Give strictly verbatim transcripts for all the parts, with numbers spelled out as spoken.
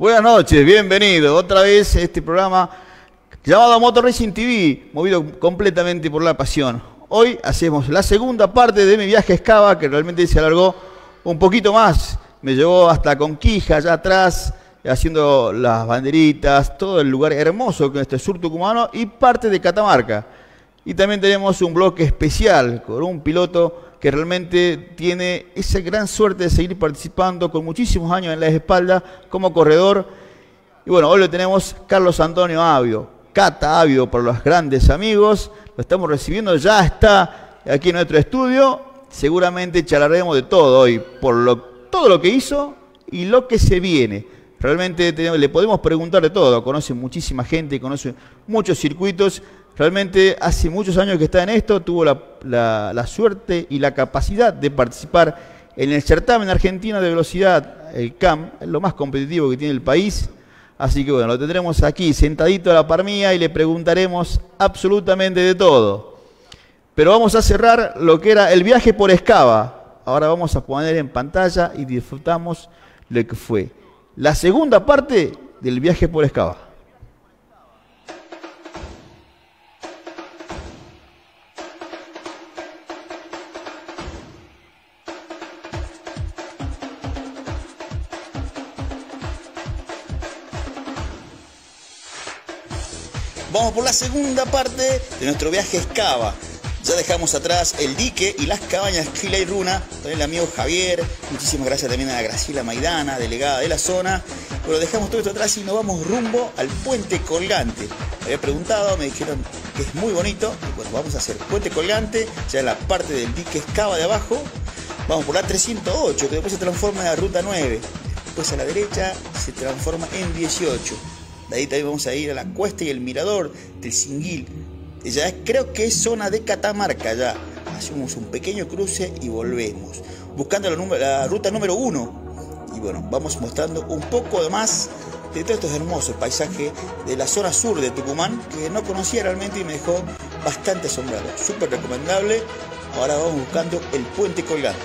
Buenas noches, bienvenido otra vez a este programa llamado Motor Racing T V, movido completamente por la pasión. Hoy hacemos la segunda parte de mi viaje a Escava, que realmente se alargó un poquito más. Me llevó hasta Conquija, allá atrás, haciendo las banderitas, todo el lugar hermoso que es este sur tucumano y parte de Catamarca. Y también tenemos un bloque especial con un piloto que realmente tiene esa gran suerte de seguir participando con muchísimos años en la espalda como corredor. Y bueno, hoy lo tenemos Carlos Antonio Ávido, Cata Ávido por los grandes amigos. Lo estamos recibiendo, ya está aquí en nuestro estudio. Seguramente charlaremos de todo hoy, por lo, todo lo que hizo y lo que se viene. Realmente tenemos, le podemos preguntar de todo, conoce muchísima gente, conoce muchos circuitos. Realmente hace muchos años que está en esto, tuvo la, la, la suerte y la capacidad de participar en el certamen argentino de velocidad, el C A M, lo más competitivo que tiene el país. Así que bueno, lo tendremos aquí sentadito a la par mía y le preguntaremos absolutamente de todo. Pero vamos a cerrar lo que era el viaje por Escava. Ahora vamos a poner en pantalla y disfrutamos lo que fue la segunda parte del viaje por Escava. Vamos por la segunda parte de nuestro viaje a Escava. Ya dejamos atrás el dique y las cabañas Gila y Runa. También el amigo Javier. Muchísimas gracias también a Graciela Maidana, delegada de la zona. Pero dejamos todo esto atrás y nos vamos rumbo al puente colgante. Me había preguntado, me dijeron que es muy bonito. Y bueno, vamos a hacer puente colgante, ya en la parte del dique Escava de abajo. Vamos por la trescientos ocho, que después se transforma en la ruta nueve. Después a la derecha se transforma en dieciocho. De ahí también vamos a ir a la cuesta y el mirador del Singuil. Ya creo que es zona de Catamarca ya. Hacemos un pequeño cruce y volvemos. Buscando la, número, la ruta número uno. Y bueno, vamos mostrando un poco de más de todos estos hermosos paisajes de la zona sur de Tucumán, que no conocía realmente y me dejó bastante asombrado. Súper recomendable. Ahora vamos buscando el puente colgante.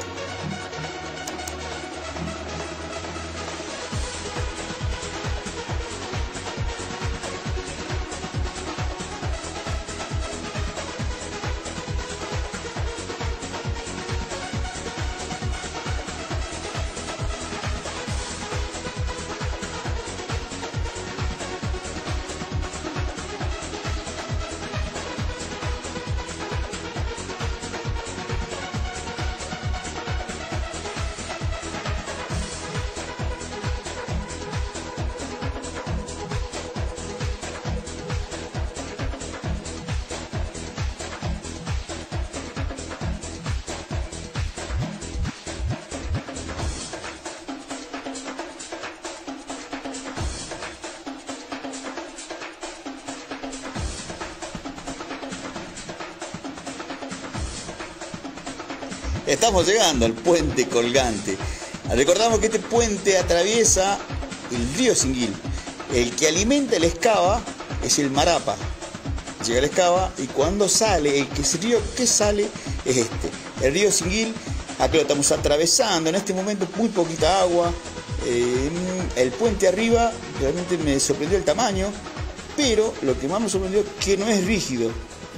Estamos llegando al puente colgante. Recordamos que este puente atraviesa el río Singuil. El que alimenta el Escava es el Marapa. Llega el Escava y cuando sale, el que es el río que sale es este. El río Singuil, acá lo estamos atravesando. En este momento muy poquita agua. Eh, el puente arriba realmente me sorprendió el tamaño. Pero lo que más me sorprendió es que no es rígido.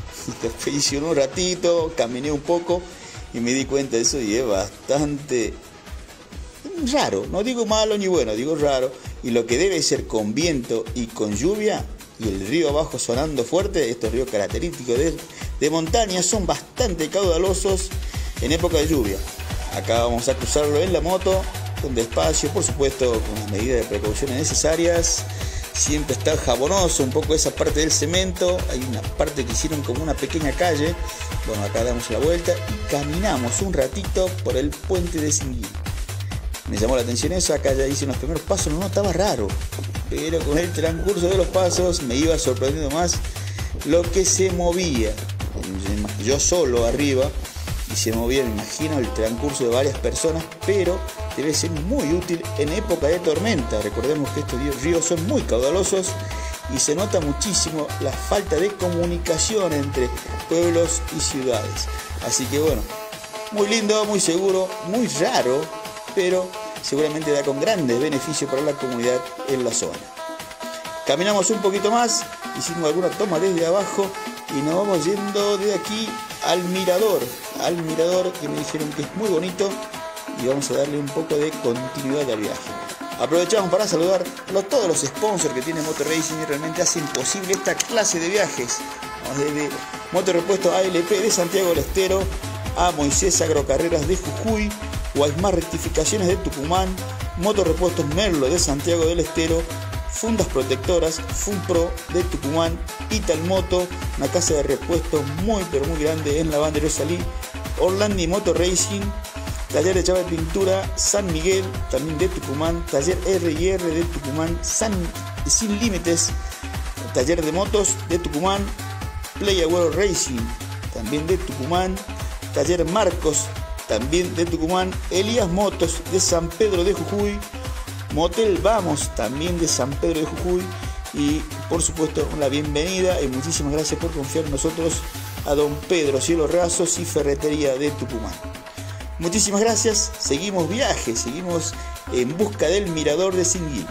Hice un ratito, caminé un poco y me di cuenta de eso y es bastante raro. No digo malo ni bueno, digo raro. Y lo que debe ser con viento y con lluvia y el río abajo sonando fuerte, estos ríos característicos de, de montaña son bastante caudalosos en época de lluvia. Acá vamos a cruzarlo en la moto, con despacio, por supuesto, con las medidas de precauciones necesarias. Siempre está jabonoso un poco esa parte del cemento. Hay una parte que hicieron como una pequeña calle. Bueno, acá damos la vuelta y caminamos un ratito por el puente de Singuil. Me llamó la atención eso. Acá ya hice unos primeros pasos, no notaba raro, pero con el transcurso de los pasos me iba sorprendiendo más lo que se movía. Yo solo arriba y se movía, me imagino, el transcurso de varias personas, pero debe ser muy útil en época de tormenta. Recordemos que estos ríos son muy caudalosos y se nota muchísimo la falta de comunicación entre pueblos y ciudades. Así que bueno, muy lindo, muy seguro, muy raro, pero seguramente da con grandes beneficios para la comunidad en la zona. Caminamos un poquito más, hicimos alguna toma desde abajo y nos vamos yendo de aquí al mirador, al mirador que me dijeron que es muy bonito, y vamos a darle un poco de continuidad al viaje. Aprovechamos para saludar a todos los sponsors que tiene Moto Racing y realmente hacen posible esta clase de viajes. Desde Motorrepuestos A L P de Santiago del Estero, a Moisés Agrocarreras de Jujuy, Guaymar Rectificaciones de Tucumán, Motorrepuestos Merlo de Santiago del Estero, Fundas Protectoras, Funpro de Tucumán, Italmoto, una casa de repuestos muy pero muy grande en la banda de Rosalí, Orlandi Motor Racing, Taller de Chava de Pintura, San Miguel, también de Tucumán, Taller R y R de Tucumán, San, Sin Límites, Taller de Motos de Tucumán, Play Agüero Racing, también de Tucumán, Taller Marcos, también de Tucumán, Elías Motos de San Pedro de Jujuy, Motel Vamos, también de San Pedro de Jujuy, y por supuesto la bienvenida y muchísimas gracias por confiar en nosotros a Don Pedro Cielo Rasos y Ferretería de Tucumán. Muchísimas gracias, seguimos viaje, seguimos en busca del mirador de Singuil.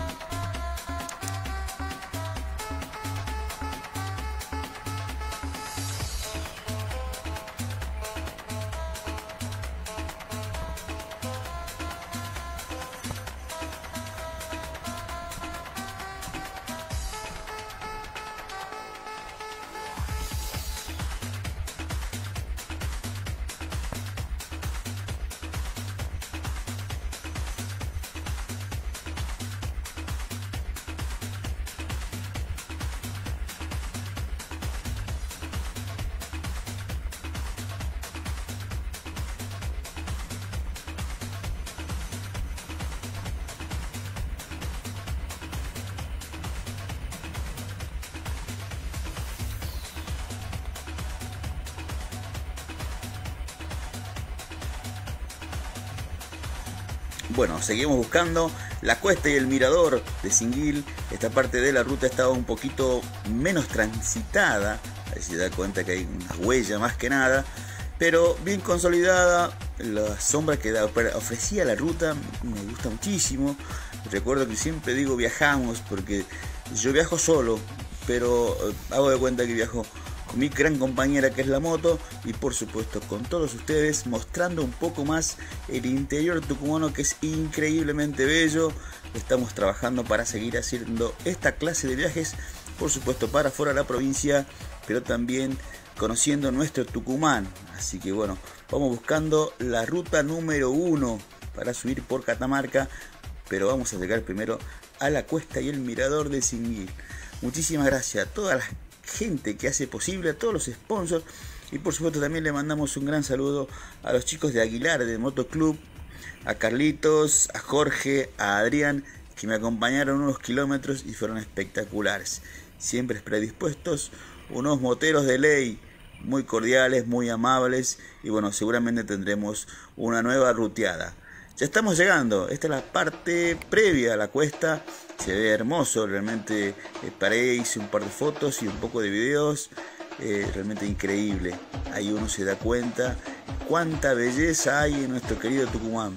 Bueno, seguimos buscando la cuesta y el mirador de Singuil. Esta parte de la ruta estaba un poquito menos transitada, ahí se da cuenta que hay una huella más que nada, pero bien consolidada. La sombra que ofrecía la ruta me gusta muchísimo. Recuerdo que siempre digo viajamos, porque yo viajo solo, pero hago de cuenta que viajo con mi gran compañera que es la moto, y por supuesto con todos ustedes, mostrando un poco más el interior tucumano, que es increíblemente bello. Estamos trabajando para seguir haciendo esta clase de viajes, por supuesto para fuera de la provincia, pero también conociendo nuestro Tucumán. Así que bueno, vamos buscando la ruta número uno para subir por Catamarca, pero vamos a llegar primero a la cuesta y el mirador de Singuil. Muchísimas gracias a todas las gente que hace posible, a todos los sponsors, y por supuesto también le mandamos un gran saludo a los chicos de Aguilar de Motoclub, a Carlitos, a Jorge, a Adrián, que me acompañaron unos kilómetros y fueron espectaculares, siempre predispuestos, unos moteros de ley, muy cordiales, muy amables, y bueno, seguramente tendremos una nueva ruteada. Ya estamos llegando, esta es la parte previa a la cuesta. Se ve hermoso, realmente eh, paré, hice un par de fotos y un poco de videos, eh, realmente increíble. Ahí uno se da cuenta cuánta belleza hay en nuestro querido Tucumán.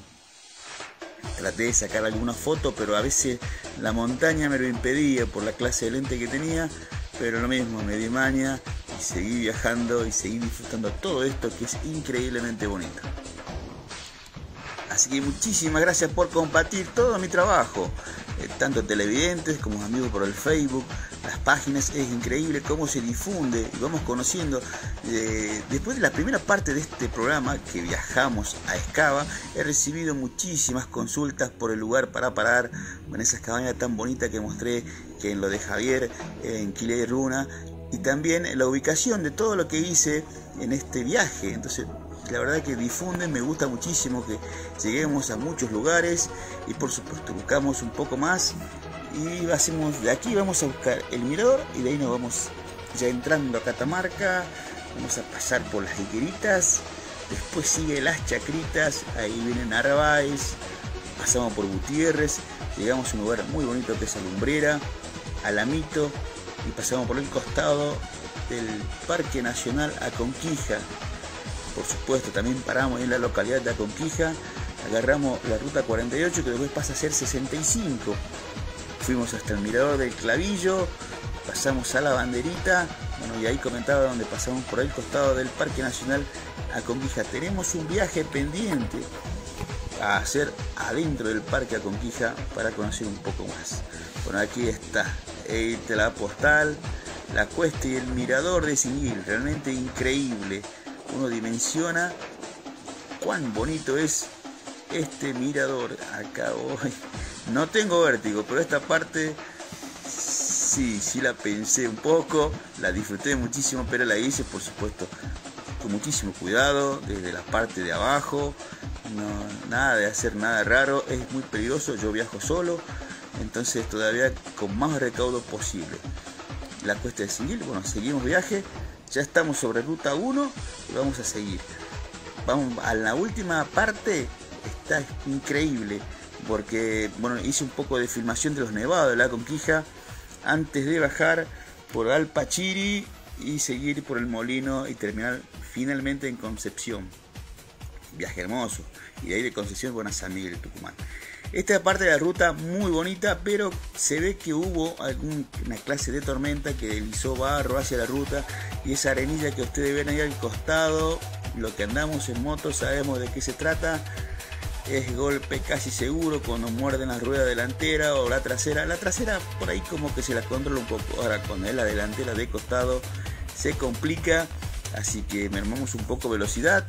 Traté de sacar alguna foto, pero a veces la montaña me lo impedía por la clase de lente que tenía, pero lo mismo, me di maña y seguí viajando y seguí disfrutando todo esto que es increíblemente bonito. Así que muchísimas gracias por compartir todo mi trabajo, eh, tanto televidentes como amigos por el Facebook, las páginas. Es increíble cómo se difunde y vamos conociendo. Eh, después de la primera parte de este programa, que viajamos a Escava, he recibido muchísimas consultas por el lugar para parar en esas cabañas tan bonitas que mostré, que en lo de Javier, en Quilé y Runa, y también la ubicación de todo lo que hice en este viaje. Entonces, la verdad que difunden, me gusta muchísimo que lleguemos a muchos lugares, y por supuesto buscamos un poco más y hacemos de aquí, vamos a buscar el mirador y de ahí nos vamos ya entrando a Catamarca. Vamos a pasar por las higueritas, después sigue las Chacritas, ahí viene Narváez, pasamos por Gutiérrez, llegamos a un lugar muy bonito que es Alumbrera, Alamito, y pasamos por el costado del Parque Nacional Aconquija. Por supuesto, también paramos en la localidad de Aconquija. agarramos la ruta cuarenta y ocho, que después pasa a ser sesenta y cinco. Fuimos hasta el mirador del Clavillo, pasamos a la Banderita, bueno, y ahí comentaba donde pasamos por el costado del Parque Nacional Aconquija. Tenemos un viaje pendiente a hacer adentro del Parque Aconquija para conocer un poco más. Bueno, aquí está la postal, la cuesta y el mirador de Singuil, realmente increíble. Uno dimensiona cuán bonito es este mirador. Acá voy. No tengo vértigo, pero esta parte sí, sí la pensé un poco, la disfruté muchísimo, pero la hice, por supuesto, con muchísimo cuidado, desde la parte de abajo. No, nada de hacer nada raro, es muy peligroso, yo viajo solo, entonces todavía con más recaudo posible. La cuesta de Singuil, bueno, seguimos viaje, ya estamos sobre ruta uno y vamos a seguir. Vamos a la última parte, está increíble, porque bueno, hice un poco de filmación de los nevados de la Aconquija antes de bajar por Alpachiri y seguir por el Molino y terminar finalmente en Concepción. Viaje hermoso, y de ahí de Concepción, bueno, a San Miguel de Tucumán. Esta parte de la ruta muy bonita, pero se ve que hubo alguna clase de tormenta que deslizó barro hacia la ruta, y esa arenilla que ustedes ven ahí al costado, lo que andamos en moto sabemos de qué se trata. Es golpe casi seguro cuando muerden la rueda delantera o la trasera. La trasera por ahí como que se la controla un poco. Ahora cuando es la delantera de costado se complica, así que mermamos un poco velocidad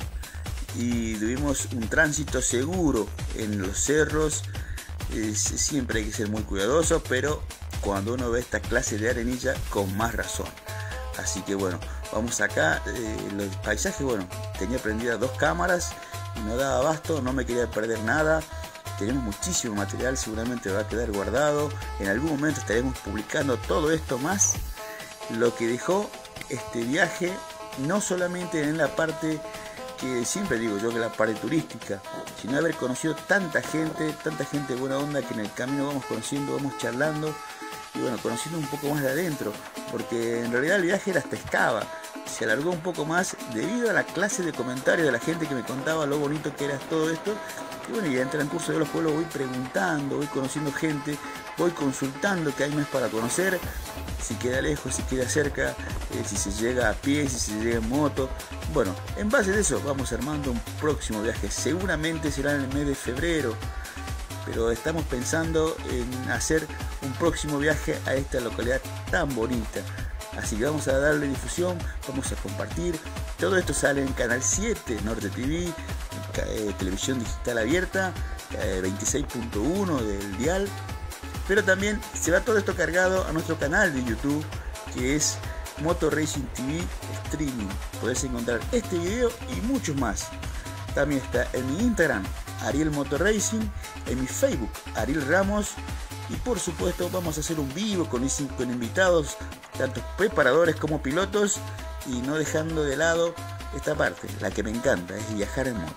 y tuvimos un tránsito seguro en los cerros. Es, siempre hay que ser muy cuidadoso, pero cuando uno ve esta clase de arenilla, con más razón. Así que bueno, vamos acá. Eh, los paisajes, bueno, tenía prendidas dos cámaras y no daba abasto, no me quería perder nada. Tenemos muchísimo material, seguramente va a quedar guardado. En algún momento estaremos publicando todo esto más lo que dejó este viaje, no solamente en la parte que siempre digo yo, que la parte turística, sino haber conocido tanta gente, tanta gente buena onda, que en el camino vamos conociendo, vamos charlando y bueno, conociendo un poco más de adentro, porque en realidad el viaje era hasta Escava. Se alargó un poco más debido a la clase de comentarios de la gente que me contaba lo bonito que era todo esto. Y bueno, y en el transcurso de los pueblos voy preguntando, voy conociendo gente, voy consultando qué hay más para conocer, si queda lejos, si queda cerca, eh, si se llega a pie, si se llega en moto. Bueno, en base a eso vamos armando un próximo viaje. Seguramente será en el mes de febrero, pero estamos pensando en hacer un próximo viaje a esta localidad tan bonita. Así que vamos a darle difusión, vamos a compartir. Todo esto sale en Canal siete, Norte T V, eh, televisión digital abierta, eh, veintiséis punto uno del dial. Pero también se va todo esto cargado a nuestro canal de YouTube, que es Moto Racing T V Streaming. Podés encontrar este video y muchos más. También está en mi Instagram, Ariel Moto Racing, en mi Facebook, Ariel Ramos. Y por supuesto vamos a hacer un vivo con, con invitados, tanto preparadores como pilotos, y no dejando de lado esta parte, la que me encanta, es viajar en moto.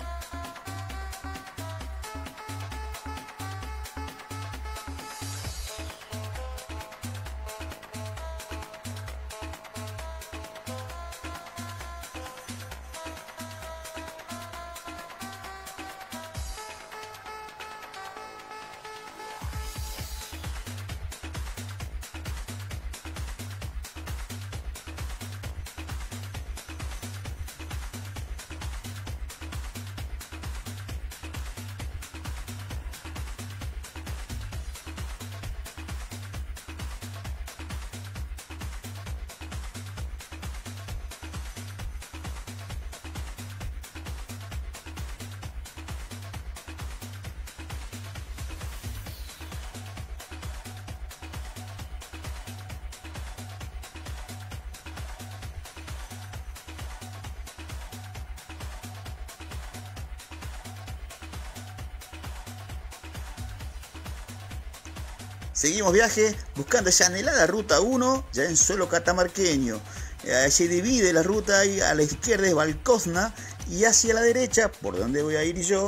Seguimos viaje buscando esa anhelada ruta uno, ya en suelo catamarqueño. Eh, se divide la ruta, ahí a la izquierda es Valcozna y hacia la derecha, por donde voy a ir yo,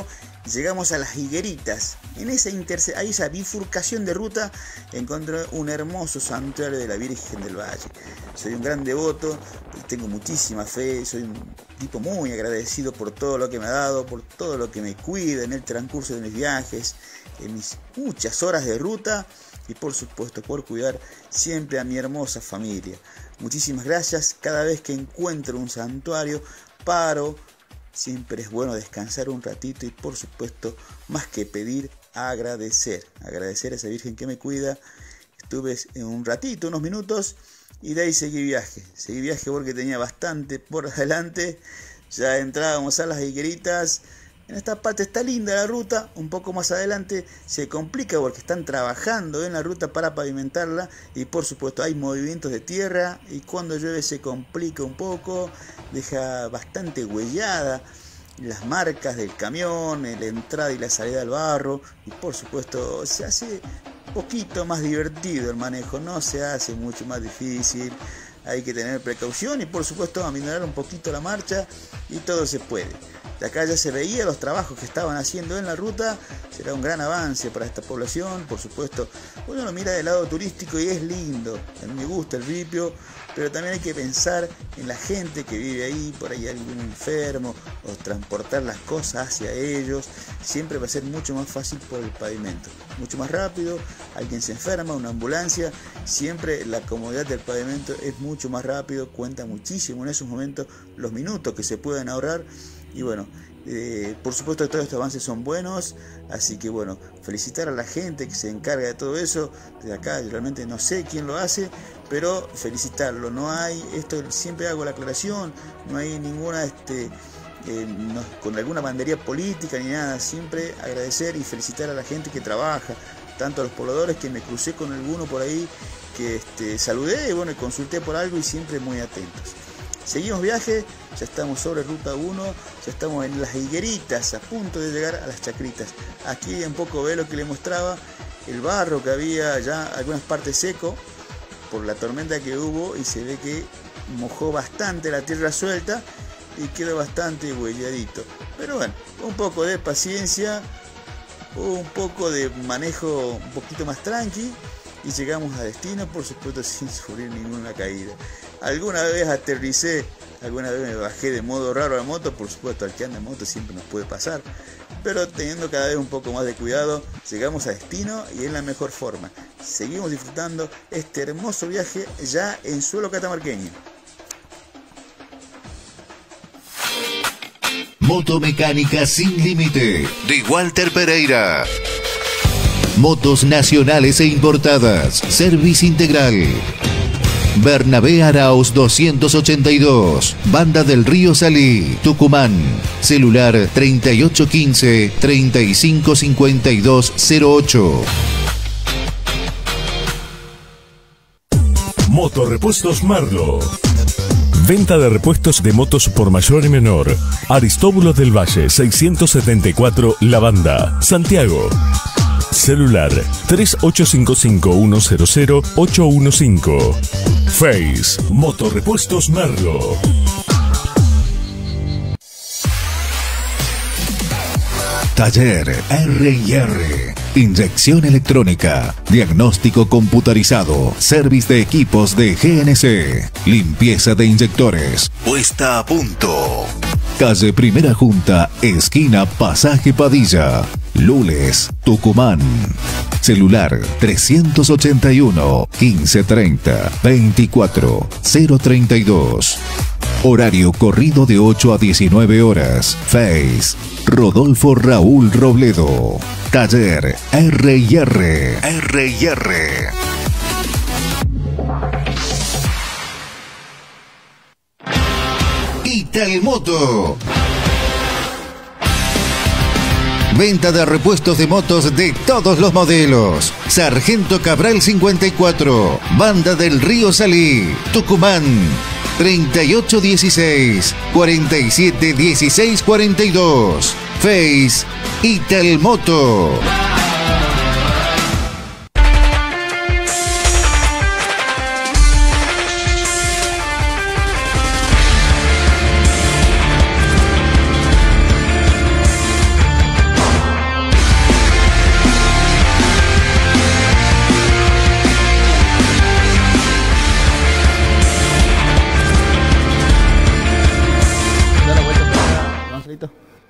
llegamos a las Higueritas. En esa, interse ahí esa bifurcación de ruta encontré un hermoso santuario de la Virgen del Valle. Soy un gran devoto, tengo muchísima fe, soy un tipo muy agradecido por todo lo que me ha dado, por todo lo que me cuida en el transcurso de mis viajes, en mis muchas horas de ruta y por supuesto por cuidar siempre a mi hermosa familia. Muchísimas gracias. Cada vez que encuentro un santuario paro. Siempre es bueno descansar un ratito y por supuesto, más que pedir, agradecer. Agradecer a esa Virgen que me cuida. Estuve en un ratito, unos minutos, y de ahí seguí viaje. Seguí viaje porque tenía bastante por adelante. Ya entrábamos a las Higueritas. En esta parte está linda la ruta, un poco más adelante se complica porque están trabajando en la ruta para pavimentarla y por supuesto hay movimientos de tierra y cuando llueve se complica un poco, deja bastante huellada las marcas del camión, la entrada y la salida del barro y por supuesto se hace un poquito más divertido el manejo, no se hace mucho más difícil. Hay que tener precaución y por supuesto aminorar un poquito la marcha y todo se puede. De acá ya se veía los trabajos que estaban haciendo en la ruta, será un gran avance para esta población, por supuesto. Uno lo mira del lado turístico y es lindo, a mí me gusta el ripio, pero también hay que pensar en la gente que vive ahí, por ahí algún enfermo, o transportar las cosas hacia ellos, siempre va a ser mucho más fácil por el pavimento, mucho más rápido, alguien se enferma, una ambulancia, siempre la comodidad del pavimento es mucho más rápido, cuenta muchísimo en esos momentos los minutos que se pueden ahorrar. Y bueno, eh, por supuesto todos estos avances son buenos, así que bueno, felicitar a la gente que se encarga de todo eso. Desde acá realmente no sé quién lo hace, pero felicitarlo. No hay, esto siempre hago la aclaración, no hay ninguna, este, eh, no, con alguna bandería política ni nada, siempre agradecer y felicitar a la gente que trabaja, tanto a los pobladores que me crucé con alguno por ahí, que este, saludé y bueno, consulté por algo y siempre muy atentos. Seguimos viaje, ya estamos sobre ruta uno, ya estamos en las Higueritas, a punto de llegar a las Chacritas. Aquí un poco ve lo que le mostraba, el barro que había ya algunas partes seco por la tormenta que hubo y se ve que mojó bastante la tierra suelta y quedó bastante huelladito. Pero bueno, un poco de paciencia, un poco de manejo un poquito más tranqui y llegamos a destino, por supuesto sin sufrir ninguna caída. Alguna vez aterricé, alguna vez me bajé de modo raro a la moto, por supuesto al que anda en moto siempre nos puede pasar, pero teniendo cada vez un poco más de cuidado, llegamos a destino y en la mejor forma. Seguimos disfrutando este hermoso viaje ya en suelo catamarqueño. Motomecánica sin límite de Walter Pereira. Motos nacionales e importadas. Service integral. Bernabé Arauz doscientos ochenta y dos, Banda del Río Salí, Tucumán. Celular treinta y ocho quince, treinta y cinco cincuenta y dos cero ocho. Motorrepuestos Marlo. Venta de repuestos de motos por mayor y menor. Aristóbulo del Valle seiscientos setenta y cuatro, La Banda, Santiago. Celular tres ocho cinco cinco uno cero cero ocho uno cinco. Face Motorrepuestos Merlo. Taller R y R. Inyección electrónica. Diagnóstico computarizado. Service de equipos de G N C. Limpieza de inyectores. Puesta a punto. Calle Primera Junta, esquina Pasaje Padilla. Lules, Tucumán. Celular trescientos ochenta y uno, quince treinta, veinticuatro, cero treinta y dos. Horario corrido de ocho a diecinueve horas. Face Rodolfo Raúl Robledo. Taller R y R. R y R. Italmoto. Venta de repuestos de motos de todos los modelos. Sargento Cabral cincuenta y cuatro, Banda del Río Salí, Tucumán. treinta y ocho dieciséis, cuarenta y siete dieciséis cuarenta y dos. Face Italmoto. ¿Listo?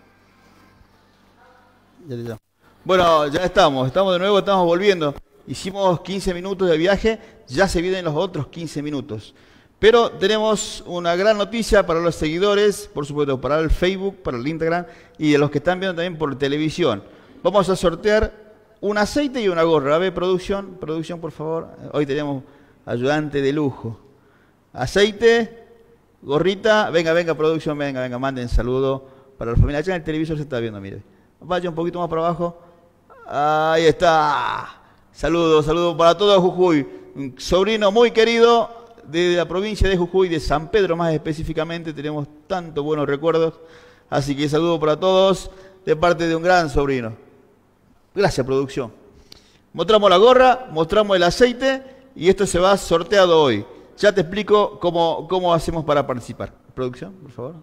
Ya te llamo. Bueno, ya estamos, estamos de nuevo, estamos volviendo. Hicimos quince minutos de viaje, ya se vienen los otros quince minutos. Pero tenemos una gran noticia para los seguidores, por supuesto, para el Facebook, para el Instagram y de los que están viendo también por televisión. Vamos a sortear un aceite y una gorra. A ver, producción, producción, por favor. Hoy tenemos ayudante de lujo. Aceite, gorrita, venga, venga, producción, venga, venga, manden saludo para la familia. Allá en el televisor se está viendo, mire. Vaya un poquito más para abajo. Ahí está. Saludos, saludos para todo Jujuy. Un sobrino muy querido de la provincia de Jujuy, de San Pedro más específicamente. Tenemos tantos buenos recuerdos. Así que saludo para todos de parte de un gran sobrino. Gracias, producción. Mostramos la gorra, mostramos el aceite y esto se va sorteado hoy. Ya te explico cómo, cómo hacemos para participar. Producción, por favor.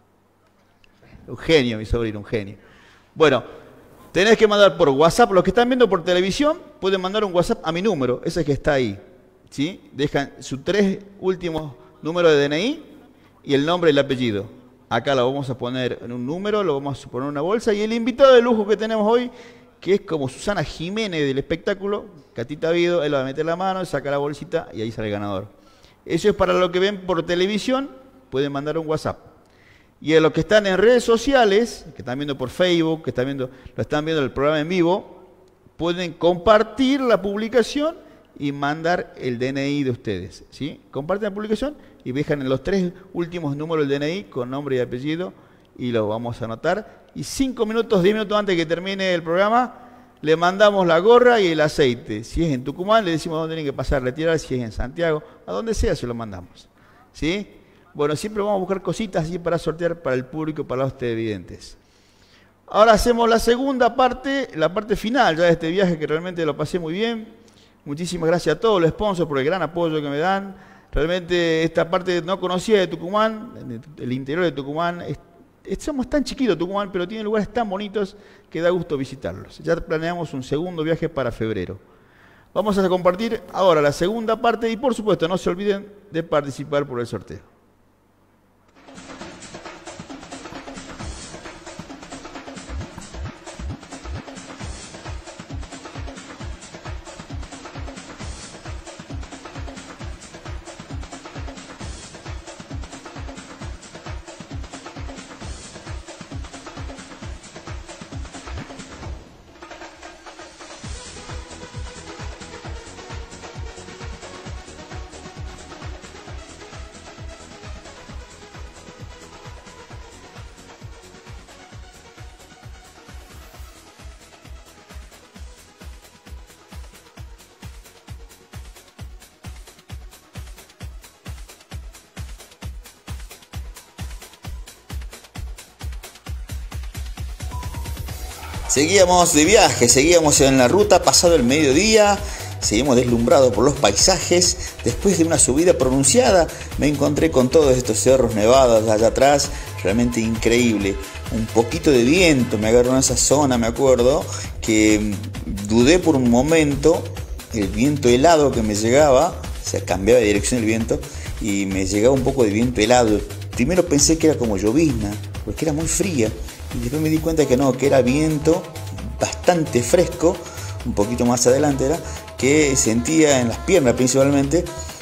Un genio, mi sobrino, un genio. Bueno, tenés que mandar por WhatsApp. Los que están viendo por televisión pueden mandar un WhatsApp a mi número, ese que está ahí. ¿Sí? Dejan sus tres últimos números de D N I y el nombre y el apellido. Acá lo vamos a poner en un número, lo vamos a poner en una bolsa. Y el invitado de lujo que tenemos hoy, que es como Susana Jiménez del espectáculo, Catita Vido, él va a meter la mano, saca la bolsita y ahí sale el ganador. Eso es para los que ven por televisión, pueden mandar un WhatsApp. Y a los que están en redes sociales, que están viendo por Facebook, que están viendo, lo están viendo el programa en vivo, pueden compartir la publicación y mandar el D N I de ustedes, ¿sí? Comparten la publicación y dejan en los tres últimos números del D N I con nombre y apellido y lo vamos a anotar. Y cinco minutos, diez minutos antes de que termine el programa, le mandamos la gorra y el aceite. Si es en Tucumán, le decimos dónde tienen que pasar a retirar. Si es en Santiago, a donde sea se lo mandamos, ¿sí? Bueno, siempre vamos a buscar cositas así para sortear para el público, para los televidentes. Ahora hacemos la segunda parte, la parte final ya de este viaje que realmente lo pasé muy bien. Muchísimas gracias a todos los sponsors por el gran apoyo que me dan. Realmente esta parte no conocía de Tucumán, el interior de Tucumán. Es, es, somos tan chiquitos Tucumán, pero tiene lugares tan bonitos que da gusto visitarlos. Ya planeamos un segundo viaje para febrero. Vamos a compartir ahora la segunda parte y por supuesto no se olviden de participar por el sorteo. Seguíamos de viaje, seguíamos en la ruta, pasado el mediodía, seguimos deslumbrados por los paisajes. Después de una subida pronunciada, me encontré con todos estos cerros nevados allá atrás, realmente increíble. Un poquito de viento me agarró en esa zona, me acuerdo, que dudé por un momento, el viento helado que me llegaba, o sea, cambiaba de dirección el viento, y me llegaba un poco de viento helado. Primero pensé que era como llovizna, porque era muy fría. Y después me di cuenta que no, que era viento bastante fresco, un poquito más adelante era, que sentía en las piernas principalmente,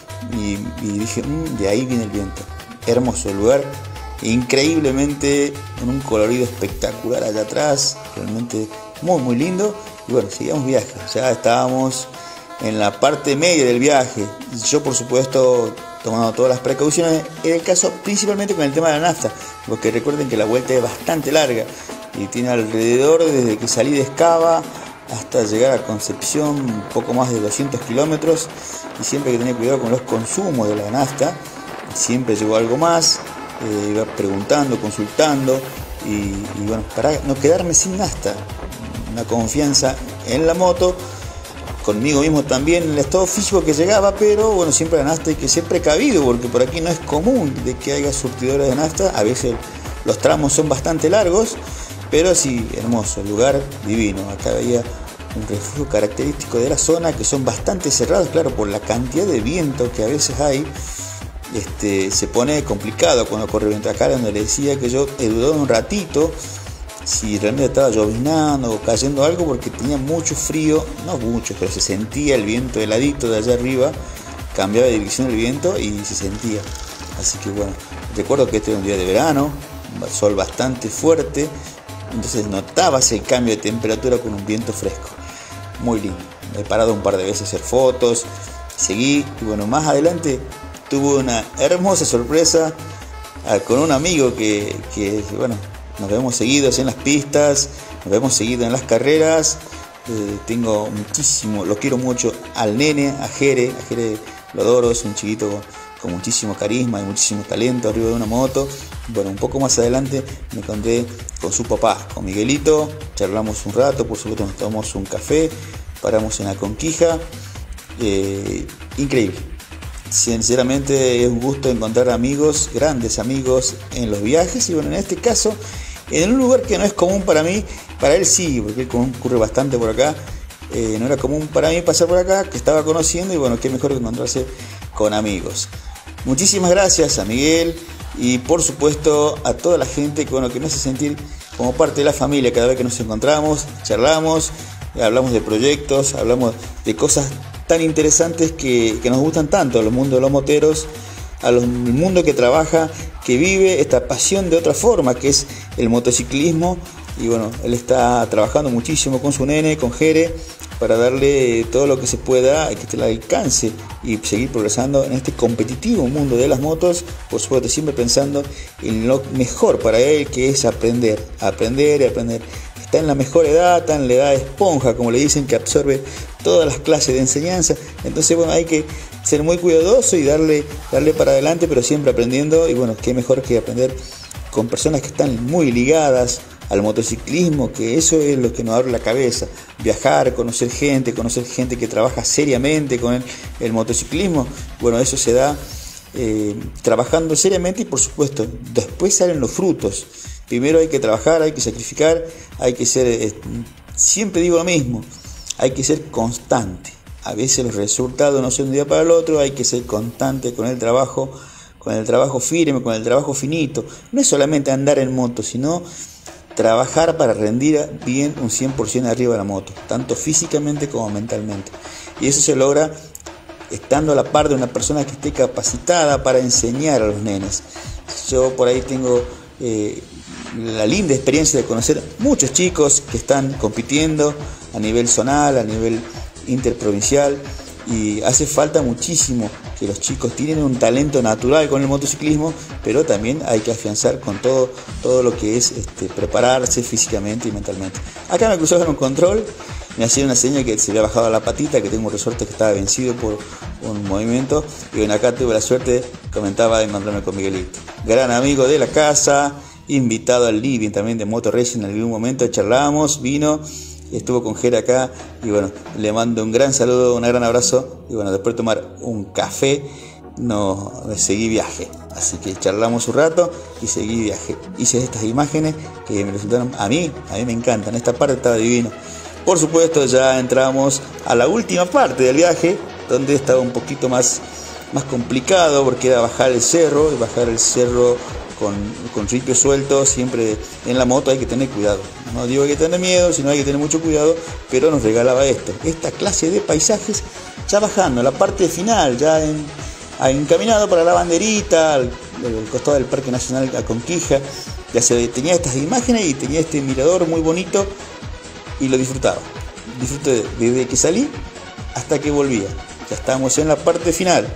y, y dije, mmm, de ahí viene el viento. Hermoso el lugar, increíblemente en un colorido espectacular allá atrás, realmente muy muy lindo. Y bueno, seguíamos viaje, ya estábamos en la parte media del viaje. Yo por supuesto tomando todas las precauciones, en el caso principalmente con el tema de la nafta, porque recuerden que la vuelta es bastante larga y tiene alrededor, desde que salí de Escava hasta llegar a Concepción, un poco más de doscientos kilómetros, y siempre hay que tener cuidado con los consumos de la nafta. Siempre llegó algo más, eh, iba preguntando, consultando, y, y bueno, para no quedarme sin nafta, una confianza en la moto, conmigo mismo también en el estado físico que llegaba, pero bueno, siempre la nafta hay que ser precavido, porque por aquí no es común de que haya surtidores de nafta. A veces los tramos son bastante largos, pero sí, hermoso, el lugar divino. Acá había un refugio característico de la zona, que son bastante cerrados, claro, por la cantidad de viento que a veces hay, este, se pone complicado cuando corre viento. Acá donde le decía que yo he dudado un ratito si realmente estaba lloviznando o cayendo algo, porque tenía mucho frío, no mucho, pero se sentía el viento heladito de allá arriba, cambiaba de dirección el viento y se sentía. Así que bueno, recuerdo que este era un día de verano, un sol bastante fuerte, entonces notabas el cambio de temperatura con un viento fresco, muy lindo. He parado un par de veces a hacer fotos, seguí y bueno, más adelante tuve una hermosa sorpresa ah, con un amigo que, que bueno, nos vemos seguidos en las pistas, nos vemos seguidos en las carreras. Eh, tengo muchísimo, lo quiero mucho al nene, a Jere, a Jere lo adoro, es un chiquito con, con muchísimo carisma y muchísimo talento arriba de una moto. Bueno, un poco más adelante me encontré con su papá, con Miguelito, charlamos un rato, por supuesto nos tomamos un café, paramos en la Conquija, eh, increíble. Sinceramente es un gusto encontrar amigos, grandes amigos en los viajes, y bueno, en este caso, en un lugar que no es común para mí, para él sí, porque él concurre bastante por acá, eh, no era común para mí pasar por acá, que estaba conociendo, y bueno, qué mejor que encontrarse con amigos. Muchísimas gracias a Miguel y por supuesto a toda la gente que, bueno, que me hace sentir como parte de la familia cada vez que nos encontramos, charlamos, hablamos de proyectos, hablamos de cosas tan interesantes que, que nos gustan tanto a los mundos de los moteros, a los, el mundo que trabaja, que vive esta pasión de otra forma, que es el motociclismo. Y bueno, él está trabajando muchísimo con su nene, con Jere, para darle todo lo que se pueda y que te la alcance y seguir progresando en este competitivo mundo de las motos, por supuesto siempre pensando en lo mejor para él, que es aprender, aprender y aprender. Está en la mejor edad, está en la edad de esponja, como le dicen, que absorbe todas las clases de enseñanza. Entonces, bueno, hay que ser muy cuidadoso y darle, darle para adelante, pero siempre aprendiendo. Y bueno, qué mejor que aprender con personas que están muy ligadas al motociclismo, que eso es lo que nos abre la cabeza. Viajar, conocer gente, conocer gente que trabaja seriamente con el, el motociclismo. Bueno, eso se da eh, trabajando seriamente y por supuesto, después salen los frutos. Primero hay que trabajar, hay que sacrificar, hay que ser, eh, siempre digo lo mismo, hay que ser constante. A veces los resultados no son de un día para el otro, hay que ser constante con el trabajo, con el trabajo firme, con el trabajo finito. No es solamente andar en moto, sino trabajar para rendir bien un cien por ciento arriba de la moto, tanto físicamente como mentalmente. Y eso se logra estando a la par de una persona que esté capacitada para enseñar a los nenes. Yo por ahí tengo eh, la linda experiencia de conocer muchos chicos que están compitiendo a nivel zonal, a nivel interprovincial, y hace falta muchísimo que los chicos tienen un talento natural con el motociclismo, pero también hay que afianzar con todo, todo lo que es este, prepararse físicamente y mentalmente. Acá me cruzaron un control, me hacía una señal que se había bajado la patita, que tengo resorte que estaba vencido por un movimiento, y bueno, acá tuve la suerte, comentaba, de encontrarme con Miguelito, gran amigo de la casa, invitado al living también de Moto Racing. En algún momento charlábamos, vino, estuvo con Jera acá, y bueno, le mando un gran saludo, un gran abrazo, y bueno, después de tomar un café, no, seguí viaje, así que charlamos un rato y seguí viaje. Hice estas imágenes que me resultaron, a mí, a mí me encantan, esta parte estaba divino. Por supuesto ya entramos a la última parte del viaje, donde estaba un poquito más, más complicado, porque era bajar el cerro, y bajar el cerro con, con ripio suelto, siempre en la moto hay que tener cuidado. No digo que hay que tener miedo, sino hay que tener mucho cuidado, pero nos regalaba esto, esta clase de paisajes, ya bajando la parte final, ya en, encaminado para la banderita, al, al costado del Parque Nacional a Conquija. Ya se tenía estas imágenes y tenía este mirador muy bonito y lo disfrutaba. Disfruté desde que salí hasta que volvía. Ya estábamos en la parte final.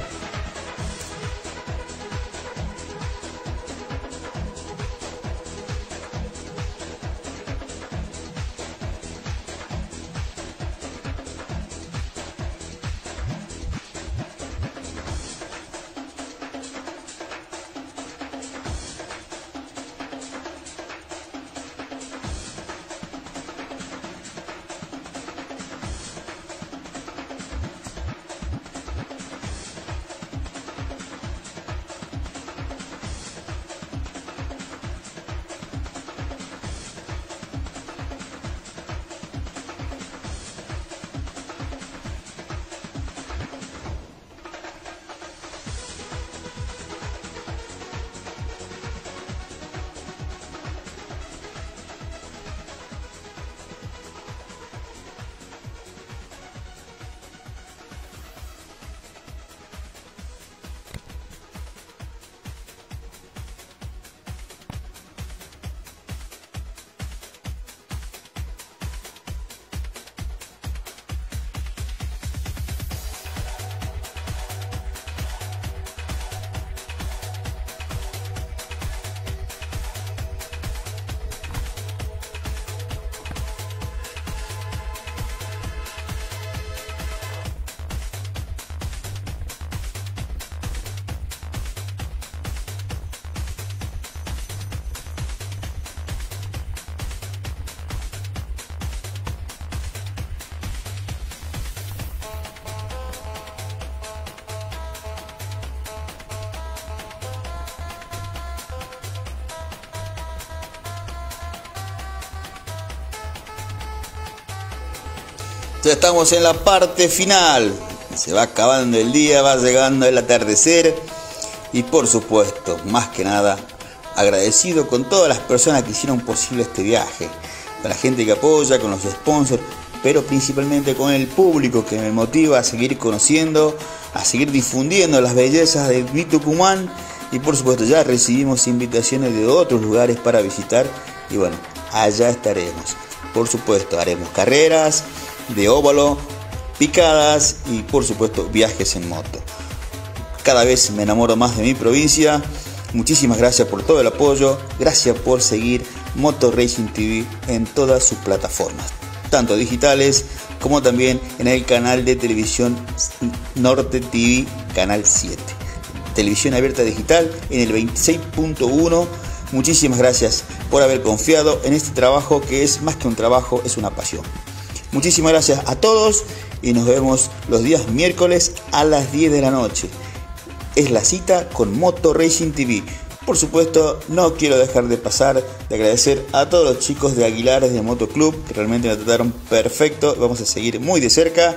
Ya estamos en la parte final. Se va acabando el día, va llegando el atardecer. Y por supuesto, más que nada, agradecido con todas las personas que hicieron posible este viaje. Con la gente que apoya, con los sponsors, pero principalmente con el público que me motiva a seguir conociendo, a seguir difundiendo las bellezas de mi Tucumán. Y por supuesto ya recibimos invitaciones de otros lugares para visitar. Y bueno, allá estaremos. Por supuesto, haremos carreras de óvalo, picadas y por supuesto viajes en moto. Cada vez me enamoro más de mi provincia. Muchísimas gracias por todo el apoyo. Gracias por seguir Moto Racing T V en todas sus plataformas, tanto digitales como también en el canal de televisión Norte T V, canal siete. Televisión abierta digital en el veintiséis punto uno. Muchísimas gracias por haber confiado en este trabajo que es más que un trabajo, es una pasión. Muchísimas gracias a todos y nos vemos los días miércoles a las diez de la noche. Es la cita con Moto Racing T V. Por supuesto, no quiero dejar de pasar de agradecer a todos los chicos de Aguilares de Moto Club, que realmente me trataron perfecto. Vamos a seguir muy de cerca.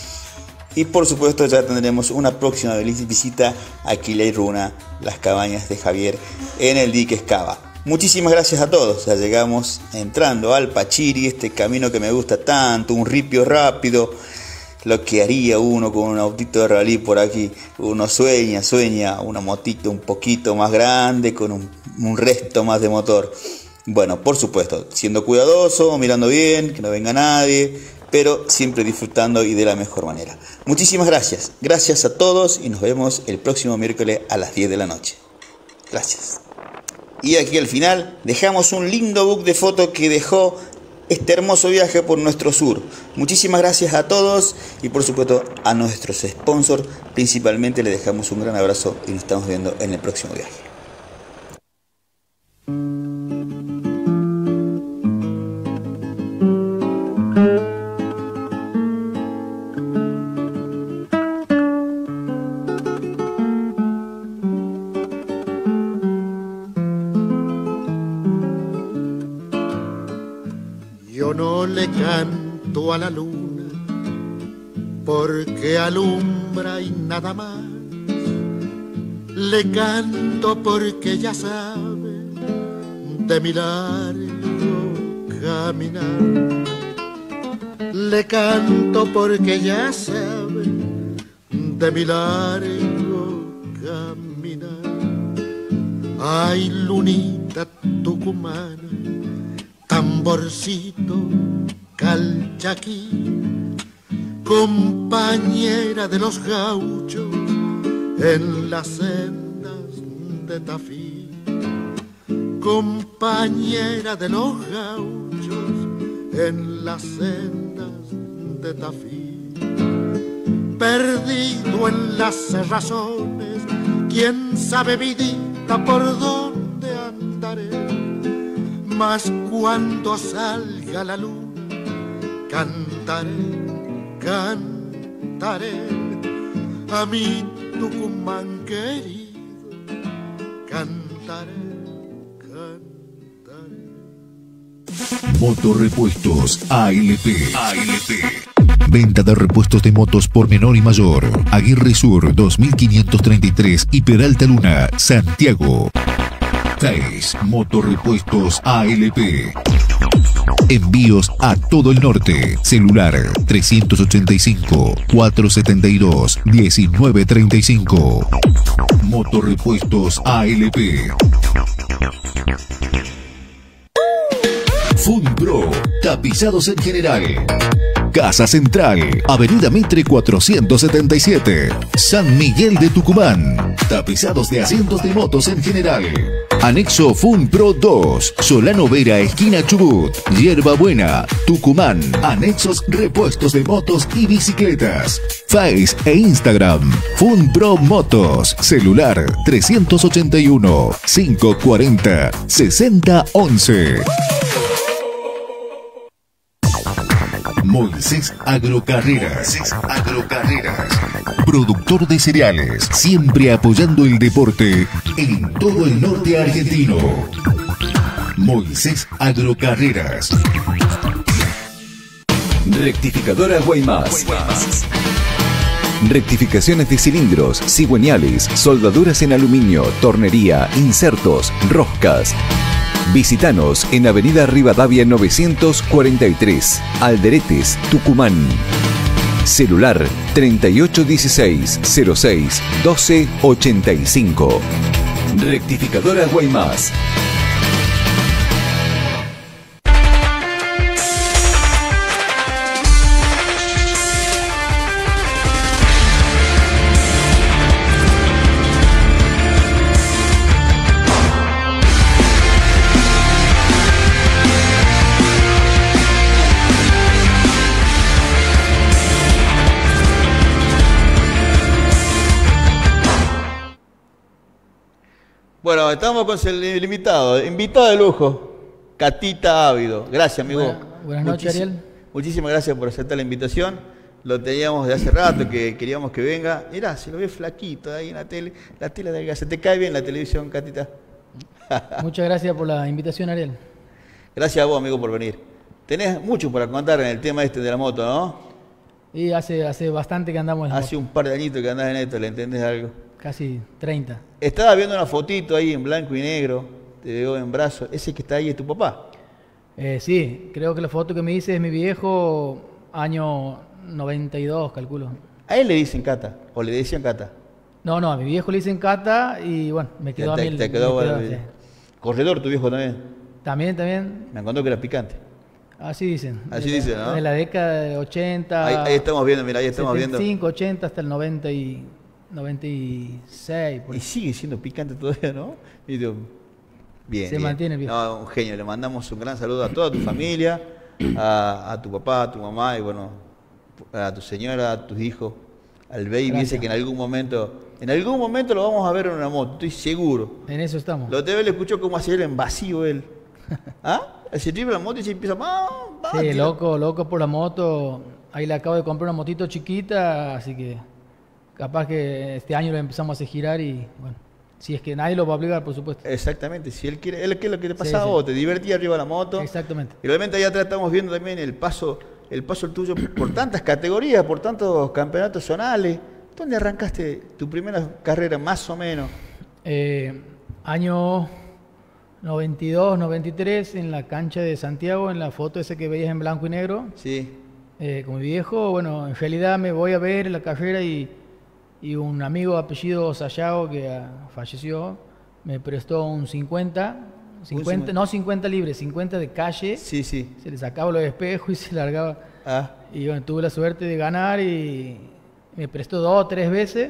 Y por supuesto ya tendremos una próxima visita a Quilay Runa, las cabañas de Javier en el dique Escava. Muchísimas gracias a todos. Ya llegamos entrando al Pachiri, este camino que me gusta tanto, un ripio rápido. Lo que haría uno con un autito de rally por aquí. Uno sueña, sueña una motito un poquito más grande, con un, un resto más de motor. Bueno, por supuesto, siendo cuidadoso, mirando bien, que no venga nadie, pero siempre disfrutando y de la mejor manera. Muchísimas gracias. Gracias a todos y nos vemos el próximo miércoles a las diez de la noche. Gracias. Y aquí al final dejamos un lindo book de fotos que dejó este hermoso viaje por nuestro sur. Muchísimas gracias a todos y por supuesto a nuestros sponsors. Principalmente les dejamos un gran abrazo y nos estamos viendo en el próximo viaje. Canto a la luna porque alumbra y nada más. Le canto porque ya sabe de mi largo caminar. Le canto porque ya sabe de mi largo caminar. Ay, lunita tucumana, tamborcito calchaquí, compañera de los gauchos en las sendas de Tafí, compañera de los gauchos en las sendas de Tafí. Perdido en las cerrazones, quién sabe vidita por dónde andaré, mas cuando salga la luna cantaré, cantaré a mi Tucumán querido, cantaré, cantaré. Motorrepuestos A L P. A L P. Venta de repuestos de motos por menor y mayor. Aguirre Sur dos mil quinientos treinta y tres y Peralta Luna, Santiago. Face Motorrepuestos A L P. Envíos a todo el norte. Celular trescientos ochenta y cinco, cuatrocientos setenta y dos, diecinueve treinta y cinco. Motorrepuestos A L P. Funpro, tapizados en general. Casa Central, Avenida Mitre cuatrocientos setenta y siete, San Miguel de Tucumán. Tapizados de asientos de motos en general. Anexo Funpro dos, Solano Vera, esquina Chubut, Hierbabuena, Tucumán. Anexos repuestos de motos y bicicletas. Face e Instagram, Funpro Motos. Celular trescientos ochenta y uno, quinientos cuarenta, sesenta once. Moisés Agrocarreras. Moisés Agrocarreras. Productor de cereales, siempre apoyando el deporte en todo el norte argentino. Moisés Agrocarreras. Rectificadora Guaymás. Rectificaciones de cilindros, cigüeñales, soldaduras en aluminio, tornería, insertos, roscas. Visítanos en Avenida Rivadavia novecientos cuarenta y tres, Alderetes, Tucumán. Celular treinta y ocho dieciséis cero seis doce ochenta y cinco. Rectificadora Guaymás. Bueno, estamos con el invitado, invitado de lujo, Catita Ávido. Gracias, amigo. Buena, buenas noches, Muchis Ariel. Muchísimas gracias por aceptar la invitación. Lo teníamos de hace rato, que queríamos que venga. Mirá, se lo ve flaquito ahí en la tele. La tele de ¿Se te cae bien la televisión, Catita? Muchas gracias por la invitación, Ariel. Gracias a vos, amigo, por venir. Tenés mucho para contar en el tema este de la moto, ¿no? Y hace, hace bastante que andamos en la Hace moto. un par de añitos que andás en esto, ¿le entendés algo? Casi treinta. Estaba viendo una fotito ahí en blanco y negro, te veo en brazo. Ese que está ahí es tu papá. Eh, sí, creo que la foto que me hice es mi viejo, año noventa y dos, calculo. A él le dicen Cata, o le decían Cata. No, no, a mi viejo le dicen Cata y bueno, me quedó a te, mí el- te quedó, me quedó, bueno, sí. Corredor tu viejo también. También, también, Me contó que era picante. así dicen. Así De la- dicen, ¿no? De la década de ochenta. Ahí, ahí estamos viendo, mira, ahí estamos setenta y viendo. cinco, ochenta hasta el noventa y noventa y seis. Por Y ahí. sigue siendo picante todavía, ¿no? Y digo, bien. Se bien. mantiene bien. No, un genio. Le mandamos un gran saludo a toda tu familia, a, a tu papá, a tu mamá y bueno, a tu señora, a tus hijos, al baby Gracias. ese que en algún momento, en algún momento lo vamos a ver en una moto, estoy seguro. En eso estamos. Lo te ve, le escuchó cómo hacía el en vacío él. ¿Ah? Se tripa la moto y se empieza. ¡Ah! ¡Ah! Sí, tira. loco, loco por la moto. Ahí le acabo de comprar una motito chiquita, así que capaz que este año lo empezamos a hacer girar y bueno, si es que nadie lo va a obligar, por supuesto. Exactamente, si él quiere, él, ¿qué es lo que te pasaba sí. a vos? Te divertía arriba de la moto. Exactamente. Y realmente allá atrás estamos viendo también el paso, el paso tuyo por tantas categorías, por tantos campeonatos zonales. ¿Dónde arrancaste tu primera carrera, más o menos? Eh, año noventa y dos, noventa y tres, en la cancha de Santiago, en la foto esa que veías en blanco y negro, Sí. eh, con mi viejo. Bueno, en realidad me voy a ver en la carrera y, y un amigo apellido Sayago, que ah, falleció, me prestó un cincuenta, cincuenta, cincuenta. no cincuenta libres, cincuenta de calle. Sí, sí. Se le sacaba los espejos y se largaba. Ah, Y bueno, tuve la suerte de ganar y me prestó dos o tres veces.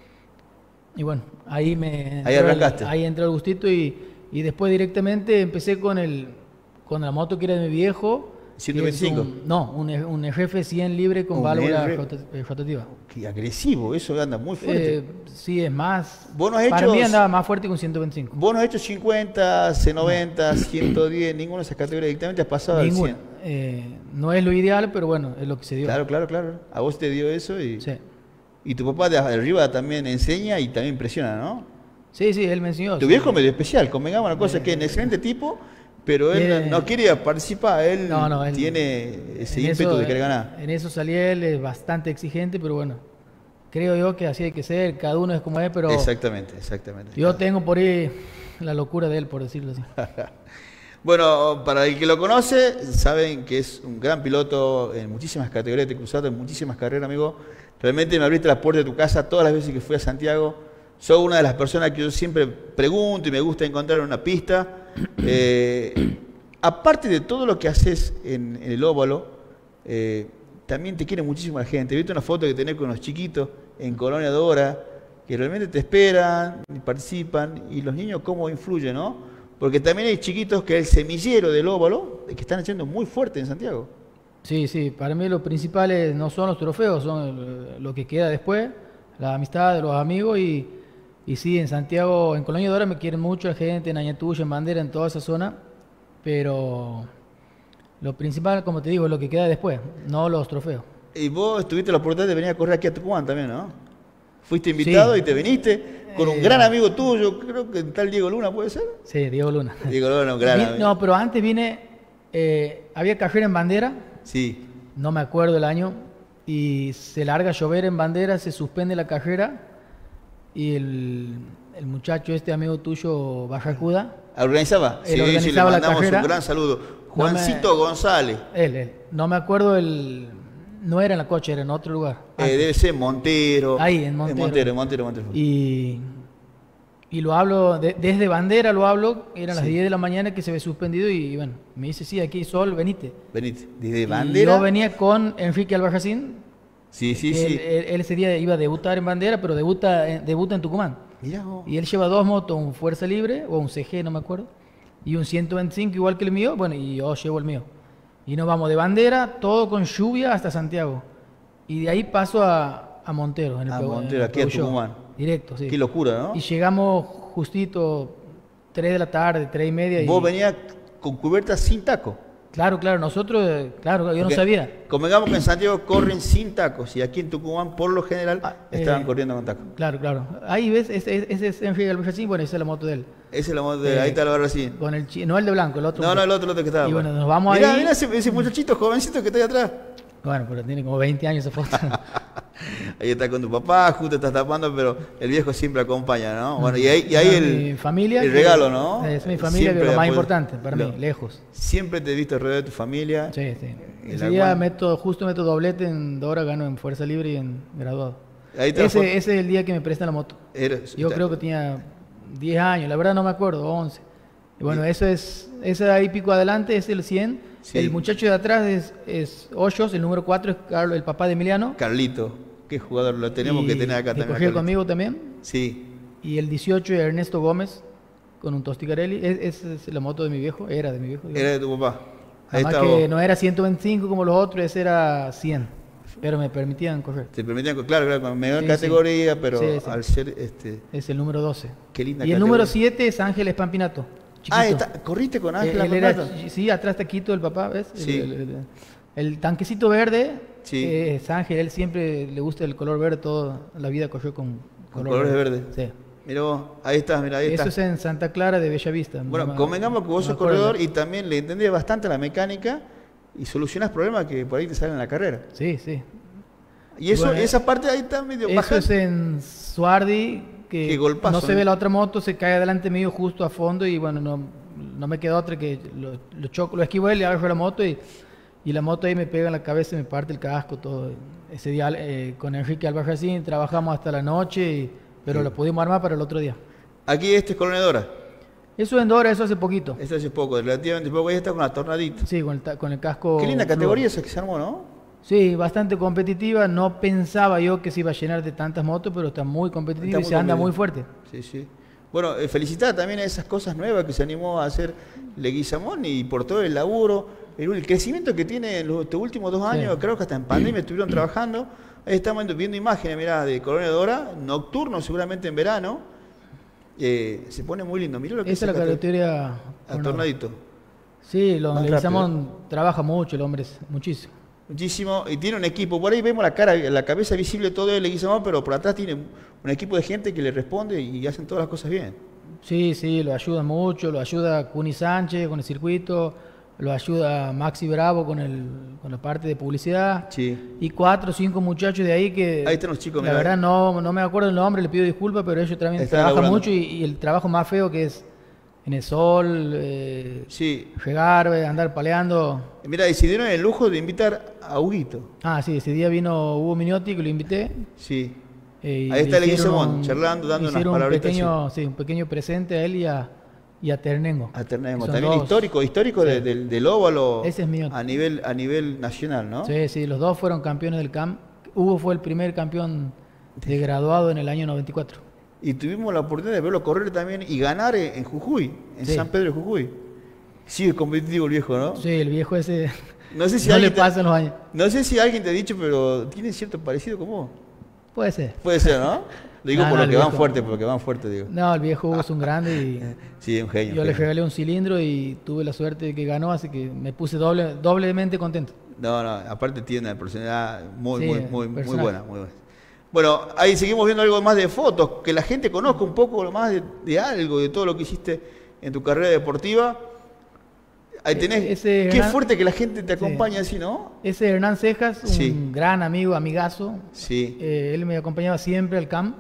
Y bueno, ahí me Ahí entró el- arrancaste. ahí entró el gustito y, y después directamente empecé con el con la moto que era de mi viejo. ciento que es veinticinco. un- no, un, F- un F F cien libre con Un válvula R- rota- eh, rotativa. qué agresivo, eso anda muy fuerte. Eh, sí, es más. Vos no has Para hecho- mí andaba más fuerte que un ciento veinticinco. Vos no has hecho cincuenta, C noventa, ciento diez, ninguna de esas categorías, directamente has pasado al Ninguna. cien. Eh, no es lo ideal, pero bueno, es lo que se dio. Claro, claro, claro. A vos te dio eso y, Sí. y tu papá de arriba también enseña y también impresiona, ¿no? Sí, sí, él me enseñó. Tu sí. viejo medio especial, convengamos una cosa, que es un excelente tipo, pero él Eh, no quiere participar, él, No, no, él- tiene ese en ímpetu eso, de querer ganar. En eso salí él, es bastante exigente, pero bueno, creo yo que así hay que ser, cada uno es como es, pero Exactamente, exactamente. yo tengo por ahí la locura de él, por decirlo así. Bueno, para el que lo conoce, saben que es un gran piloto en muchísimas categorías, te he cruzado en muchísimas carreras, amigo. Realmente me abriste la puerta de tu casa todas las veces que fui a Santiago. Soy una de las personas que yo siempre pregunto y me gusta encontrar una pista. Eh, aparte de todo lo que haces en, en el óvalo, eh, también te quiere muchísimo la gente. He visto una foto que tenés con los chiquitos en Colonia Dora, que realmente te esperan, y participan, y los niños cómo influyen, ¿no? Porque también hay chiquitos que es el semillero del óvalo, que están haciendo muy fuerte en Santiago. Sí, sí, para mí lo principal es- no son los trofeos, son el- lo que queda después, la amistad de los amigos y, y sí, en Santiago, en Colonia Dora me quieren mucho la gente, en Añatuya, en Bandera, en toda esa zona, pero lo principal, como te digo, es lo que queda después, no los trofeos. Y vos tuviste la oportunidad de venir a correr aquí a Tucumán también, ¿no? Fuiste invitado Sí. y te viniste con un Eh, gran amigo tuyo, creo que tal Diego Luna, ¿puede ser? Sí, Diego Luna. Diego Luna, un gran Vi- amigo. No, pero antes vine, eh, había carrera en Bandera Sí, no me acuerdo el año, y se larga a llover en Bandera, se suspende la carrera, y el, el muchacho este amigo tuyo, Barracuda, ¿Organizaba? Él Sí, organizaba sí, le la mandamos carrera. un gran saludo. Juancito No me- González. él, él, no me acuerdo el, no era en la coche, era en otro lugar. Eh, antes. debe ser Montero. Ahí, en Montero. En Montero, en Montero, Montero. Y, y lo hablo, de- desde Bandera lo hablo, eran las Sí. diez de la mañana que se ve suspendido y bueno, me dice, sí, aquí hay sol, venite. Venite. Desde Y Bandera. yo venía con Enrique Albarracín, Sí, sí, él, sí. él- él ese día iba a debutar en Bandera, pero debuta, en- debuta en Tucumán. Mirá vos. Y él lleva dos motos, un Fuerza Libre o un C G, no me acuerdo, y un ciento veinticinco igual que el mío, bueno, y yo llevo el mío. Y nos vamos de Bandera, todo con lluvia hasta Santiago. Y de ahí paso a, a Montero. En el A Peu- en Montero, el aquí a Peugeot. Tucumán. Directo, sí. Qué locura, ¿no? Y llegamos justito tres de la tarde, tres y media. Vos y, venías con cubierta sin taco. Claro, claro, nosotros, eh, claro, yo no Porque sabía. Convengamos que en Santiago corren sin tacos y aquí en Tucumán, por lo general, Ah, estaban eh, corriendo con tacos. Claro, claro. Ahí ves, ese, ese es Enrique Albarracín, bueno, esa es la moto de él. Ese es la moto de. Eh, Ahí está la barra así. Con el chi- no el de blanco, el otro. No, no, el otro, el otro que estaba. Y pues. bueno, nos vamos mirá, ahí. Mirá ese, ese muchachito jovencito que está ahí atrás. Bueno, pero tiene como veinte años esa foto. Ahí está con tu papá, justo estás tapando, pero el viejo siempre acompaña, ¿no? Bueno, y ahí, y ahí Bueno, el, mi familia, el que- regalo, ¿no? Es mi familia, Siempre que es lo más apoyo- importante para lo- mí, lejos. Siempre te he visto alrededor de tu familia. Sí, sí. El Ese día aguante. meto, justo meto doblete en Dora, gano en Fuerza Libre y en graduado. Ahí está la foto. Ese, ese es el día que me prestan la moto. Eres- Yo está- creo que tenía diez años, la verdad no me acuerdo, once. Y bueno, eso es, ese de ahí pico adelante es el cien. Sí. El muchacho de atrás es, es Hoyos, el número cuatro es Carlos, el papá de Emiliano. Carlito, qué jugador, lo tenemos Y que tener acá que también. a corría Carlito. conmigo también. Sí, Y el dieciocho es Ernesto Gómez con un Tosticarelli. Es- Esa es la moto de mi viejo, era de mi viejo. digamos. era de tu papá. Ahí Además está que vos. no era ciento veinticinco como los otros, ese era cien. Pero me permitían correr. Te permitían, claro, claro, con menor Sí, categoría, sí. pero Sí, sí. al ser este. Es el número doce. Qué linda Y el categoría. número siete es Ángeles Pampinato. Ah, chiquito. está, corriste con Eh, Ángela él era, Pampinato? chi- sí, atrás taquito el papá, ¿ves? El- Sí. El, el- el tanquecito verde Sí. eh, es Ángel, él siempre le gusta el color verde, toda la vida corrió con, Con colores verdes. Sí. Mirá vos, ahí estás, mirá, ahí Eso estás. es en Santa Clara de Bellavista. Bueno, No me- convengamos que vos no sos me acuerdo. corredor y también le entendés bastante a la mecánica y solucionás problemas que por ahí te salen en la carrera. Sí, sí. Y eso, Bueno, esa parte ahí está medio Eso baja. es en Suardi, que Qué golpazo, no se ¿no? ve la otra moto, se cae adelante mío justo a fondo y bueno, no, no me queda otra que lo, lo choco, lo esquivo él, le agarro la moto y, y la moto ahí me pega en la cabeza y me parte el casco, todo. Ese día eh, con Enrique Albarracín trabajamos hasta la noche, y- pero Sí. lo pudimos armar para el otro día. Aquí este es Colonedora. Eso en Dora, eso hace poquito. Esto hace poco, relativamente poco. Ahí está con la tornadita. Sí, con el, ta- con el casco. Qué linda fluo. categoría esa que se armó, ¿no? Sí, bastante competitiva. No pensaba yo que se iba a llenar de tantas motos, pero está muy competitiva Está y muy se anda competitiva. muy fuerte. Sí, sí. Bueno, eh, felicitar también a esas cosas nuevas que se animó a hacer Leguizamón y por todo el laburo, el, el crecimiento que tiene en los estos últimos dos años, Sí. creo que hasta en pandemia estuvieron trabajando. Ahí estamos viendo imágenes, mirá, de Colonia Dora, nocturno seguramente en verano. Eh, se pone muy lindo. Mirá lo que Esa es la cate- categoría. a bueno, Tornadito. Sí, lo Más Leguizamón trabaja mucho, el hombre es muchísimo. Muchísimo. Y tiene un equipo. Por ahí vemos la cara, la cabeza visible todo de Leguizamón, pero por atrás tiene un equipo de gente que le responde y hacen todas las cosas bien. Sí, sí, lo ayuda mucho, lo ayuda Cuni Sánchez con el circuito, lo ayuda Maxi Bravo con, el, con la parte de publicidad. Sí. Y cuatro o cinco muchachos de ahí que... Ahí están los chicos, La mirá. verdad no, no me acuerdo el nombre, le pido disculpas, pero ellos también Están trabajan laburando. mucho y, y el trabajo más feo que es en el sol, eh, Sí. llegar, eh, andar paleando. Mira, y se dieron el lujo de invitar a Huguito. Ah, sí, ese día vino Hugo Miniotti, que lo invité. Sí. eh, y Ahí está le el hicieron Leguizamón, un- charlando, dando unas hicieron un palabritas pequeño, sí, un pequeño presente a él y a, y a Ternengo. A Ternemo. Son También dos- histórico, histórico Sí. de- del, del óvalo Ese es mío. a nivel, a nivel nacional, ¿no? Sí, sí, los dos fueron campeones del C A M. Hugo fue el primer campeón de graduado en el año noventa y cuatro. Y tuvimos la oportunidad de verlo correr también y ganar en, en Jujuy, en Sí. San Pedro de Jujuy. Sigue competitivo el viejo, ¿no? Sí, el viejo ese No sé si no le alguien te- pasan los años. No sé si alguien te ha dicho, pero tiene cierto parecido con vos. Puede ser. Puede ser, ¿no? Lo digo No, por no, lo el que van viejo- fuerte, porque van fuerte, digo. No, el viejo Hugo es un grande y Sí, un genio. yo un le genio. regalé un cilindro y tuve la suerte de que ganó, así que me puse doble, doblemente contento. No, no, aparte tiene una personalidad muy, Sí, muy, muy, muy personaje. buena, muy buena. Bueno, ahí seguimos viendo algo más de fotos, que la gente conozca un poco más de, de algo, de todo lo que hiciste en tu carrera deportiva. Ahí tenés. Ese Qué Hernán, fuerte que la gente te acompaña sí. así, ¿no? Ese Hernán Cejas, un Sí. gran amigo, amigazo. Sí. Eh, él me acompañaba siempre al camp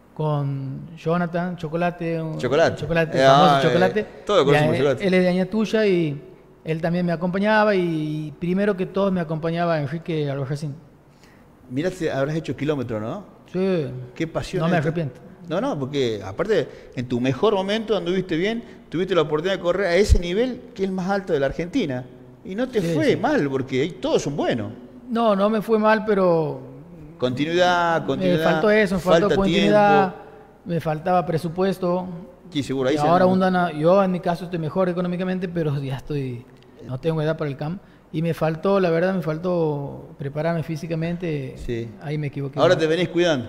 con Jonathan, Chocolate. un- Chocolate. Chocolate, Eh, famoso ah, Chocolate. eh, todos conocemos Y, eh, Chocolate. Él es de Añatuya y él también me acompañaba y primero que todos me acompañaba Enrique Albarracín. Mirá, si habrás hecho kilómetros, ¿no? Sí. Qué pasión. No me esta. arrepiento. No, no, porque aparte, en tu mejor momento anduviste bien, tuviste la oportunidad de correr a ese nivel que es el más alto de la Argentina. Y no te Sí, fue sí. mal, porque ahí todos son buenos. No, no me fue mal, pero Continuidad, me continuidad. faltó eso, me faltó falta continuidad, tiempo. me faltaba presupuesto. Sí, seguro, ahí Y se- ahora una, yo en mi caso estoy mejor económicamente, pero ya estoy, no tengo edad para el camp. Y me faltó, la verdad, me faltó prepararme físicamente. Sí. Ahí me equivoqué. Ahora te venís cuidando.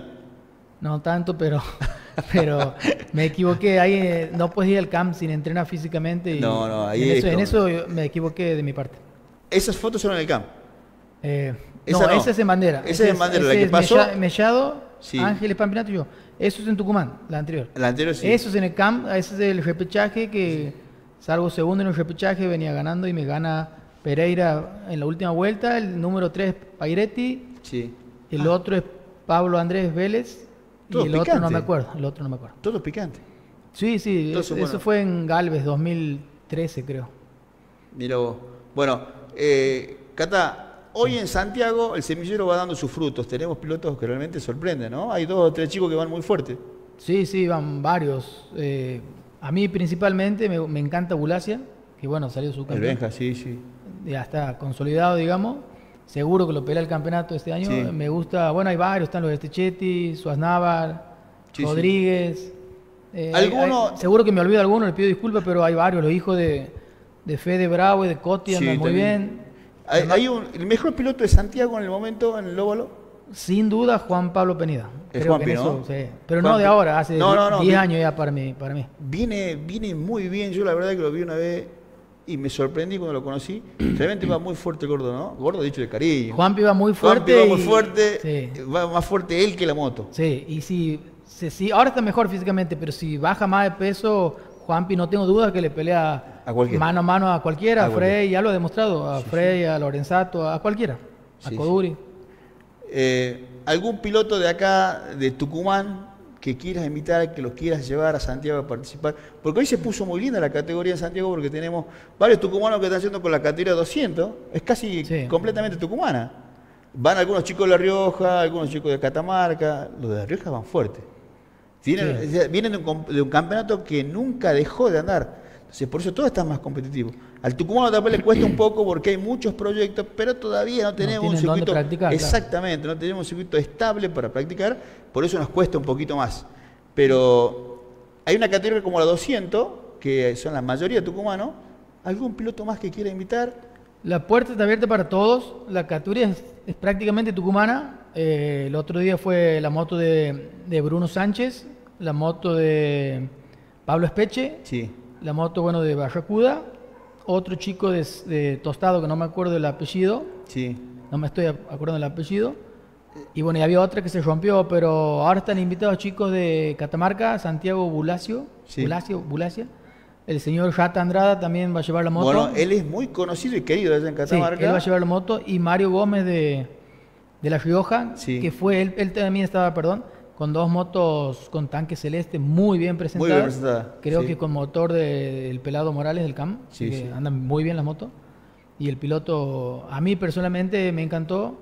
No tanto, pero, pero me equivoqué. Ahí eh, no puedes ir al camp sin entrenar físicamente. Y No, no, ahí en es eso, en como- eso yo me equivoqué de mi parte. Esas fotos son en el campo. Eh, Esa no, no. esa es en bandera. Esa es en bandera, la ese que es pasó- Mella- Mellado, Sí. Ángeles, Pampinato y yo. Eso es en Tucumán, la anterior. La anterior sí. Eso es en el camp, ese es el repechaje que salgo segundo en el repechaje, venía ganando y me gana Pereira en la última vuelta, el número tres Pairetti, Sí. el otro es Pablo Andrés Vélez y Todo el otro no picante. me acuerdo, el otro no me acuerdo. Todo picante. Sí, sí, Entonces, eso, bueno. eso fue en Galvez dos mil trece creo. Mira vos. Bueno, eh, Cata, hoy en Santiago el semillero va dando sus frutos. Tenemos pilotos que realmente sorprenden, ¿no? Hay dos o tres chicos que van muy fuerte. Sí, sí, van varios. Eh, a mí principalmente me, me encanta Bulacia, que bueno, salió su El campeón. Benja, sí, sí. Ya está consolidado, digamos. Seguro que lo pelea el campeonato este año. Sí. Me gusta, bueno, hay varios, están los Estechetti, Suaznávar, Sí, sí. Rodríguez. Eh, hay- ¿Alguno- hay- seguro que me olvido alguno, le pido disculpas, pero hay varios, los hijos de, de Fede Bravo y de Coti Sí, andan muy también. bien. Hay, Además, hay un, el mejor piloto de Santiago en el momento, en el óvalo. sin duda, Juan Pablo Penida. Es Creo que Juanpi, en ¿no? eso, sí. Pero Juanpi. no de ahora, hace No, no, no, diez vi- años ya para mí. Para mí. Viene, viene muy bien. Yo la verdad que lo vi una vez y me sorprendí cuando lo conocí. Realmente va muy fuerte el gordo, ¿no? Gordo dicho de cariño. Juanpi va muy Juanpi fuerte. va muy y- fuerte. Sí. Va más fuerte él que la moto. Sí, y si, si, si- ahora está mejor físicamente, pero si baja más de peso, Juanpi no tengo duda que le pelea A cualquiera. mano a mano a cualquiera, A a cualquiera. Frey, ya lo ha demostrado, a Frey, a Lorenzato, a cualquiera, a Sí, Coduri. Eh, ¿Algún piloto de acá, de Tucumán, que quieras invitar, que los quieras llevar a Santiago a participar? Porque hoy se puso muy linda la categoría en Santiago porque tenemos varios tucumanos que están haciendo con la categoría doscientos. Es casi Sí. completamente tucumana. Van algunos chicos de La Rioja, algunos chicos de Catamarca. Los de La Rioja van fuerte. Vienen, Sí. o sea, vienen de, un, com- de un campeonato que nunca dejó de andar. Entonces, por eso todo está más competitivo. Al tucumano tal vez le cuesta un poco porque hay muchos proyectos, pero todavía no tenemos un tienen dónde circuito. practicar, claro. Exactamente, no tenemos un circuito estable para practicar, por eso nos cuesta un poquito más. Pero hay una categoría como la doscientos, que son la mayoría de tucumanos. ¿Algún piloto más que quiera invitar? La puerta está abierta para todos, la categoría es, es prácticamente tucumana. Eh, el otro día fue la moto de, de Bruno Sánchez, la moto de Pablo Espeche, Sí. la moto bueno de Barracuda, otro chico de, de Tostado que no me acuerdo el apellido, Sí. no me estoy acordando del apellido. Y bueno, y había otra que se rompió, pero ahora están invitados chicos de Catamarca, Santiago Bulacio, Sí. Bulacio, Bulacia. El señor Rata Andrada también va a llevar la moto. Bueno, él es muy conocido y querido allá en Sí, Catamarca. él va a llevar la moto. Y Mario Gómez de, de La Rioja, Sí. que fue, él, él también estaba, perdón, con dos motos con tanque celeste muy bien presentadas. Muy bien presentada, Creo sí. que con motor del Pelado Morales del C A M, Sí, que sí. andan muy bien las motos. Y el piloto, a mí personalmente me encantó.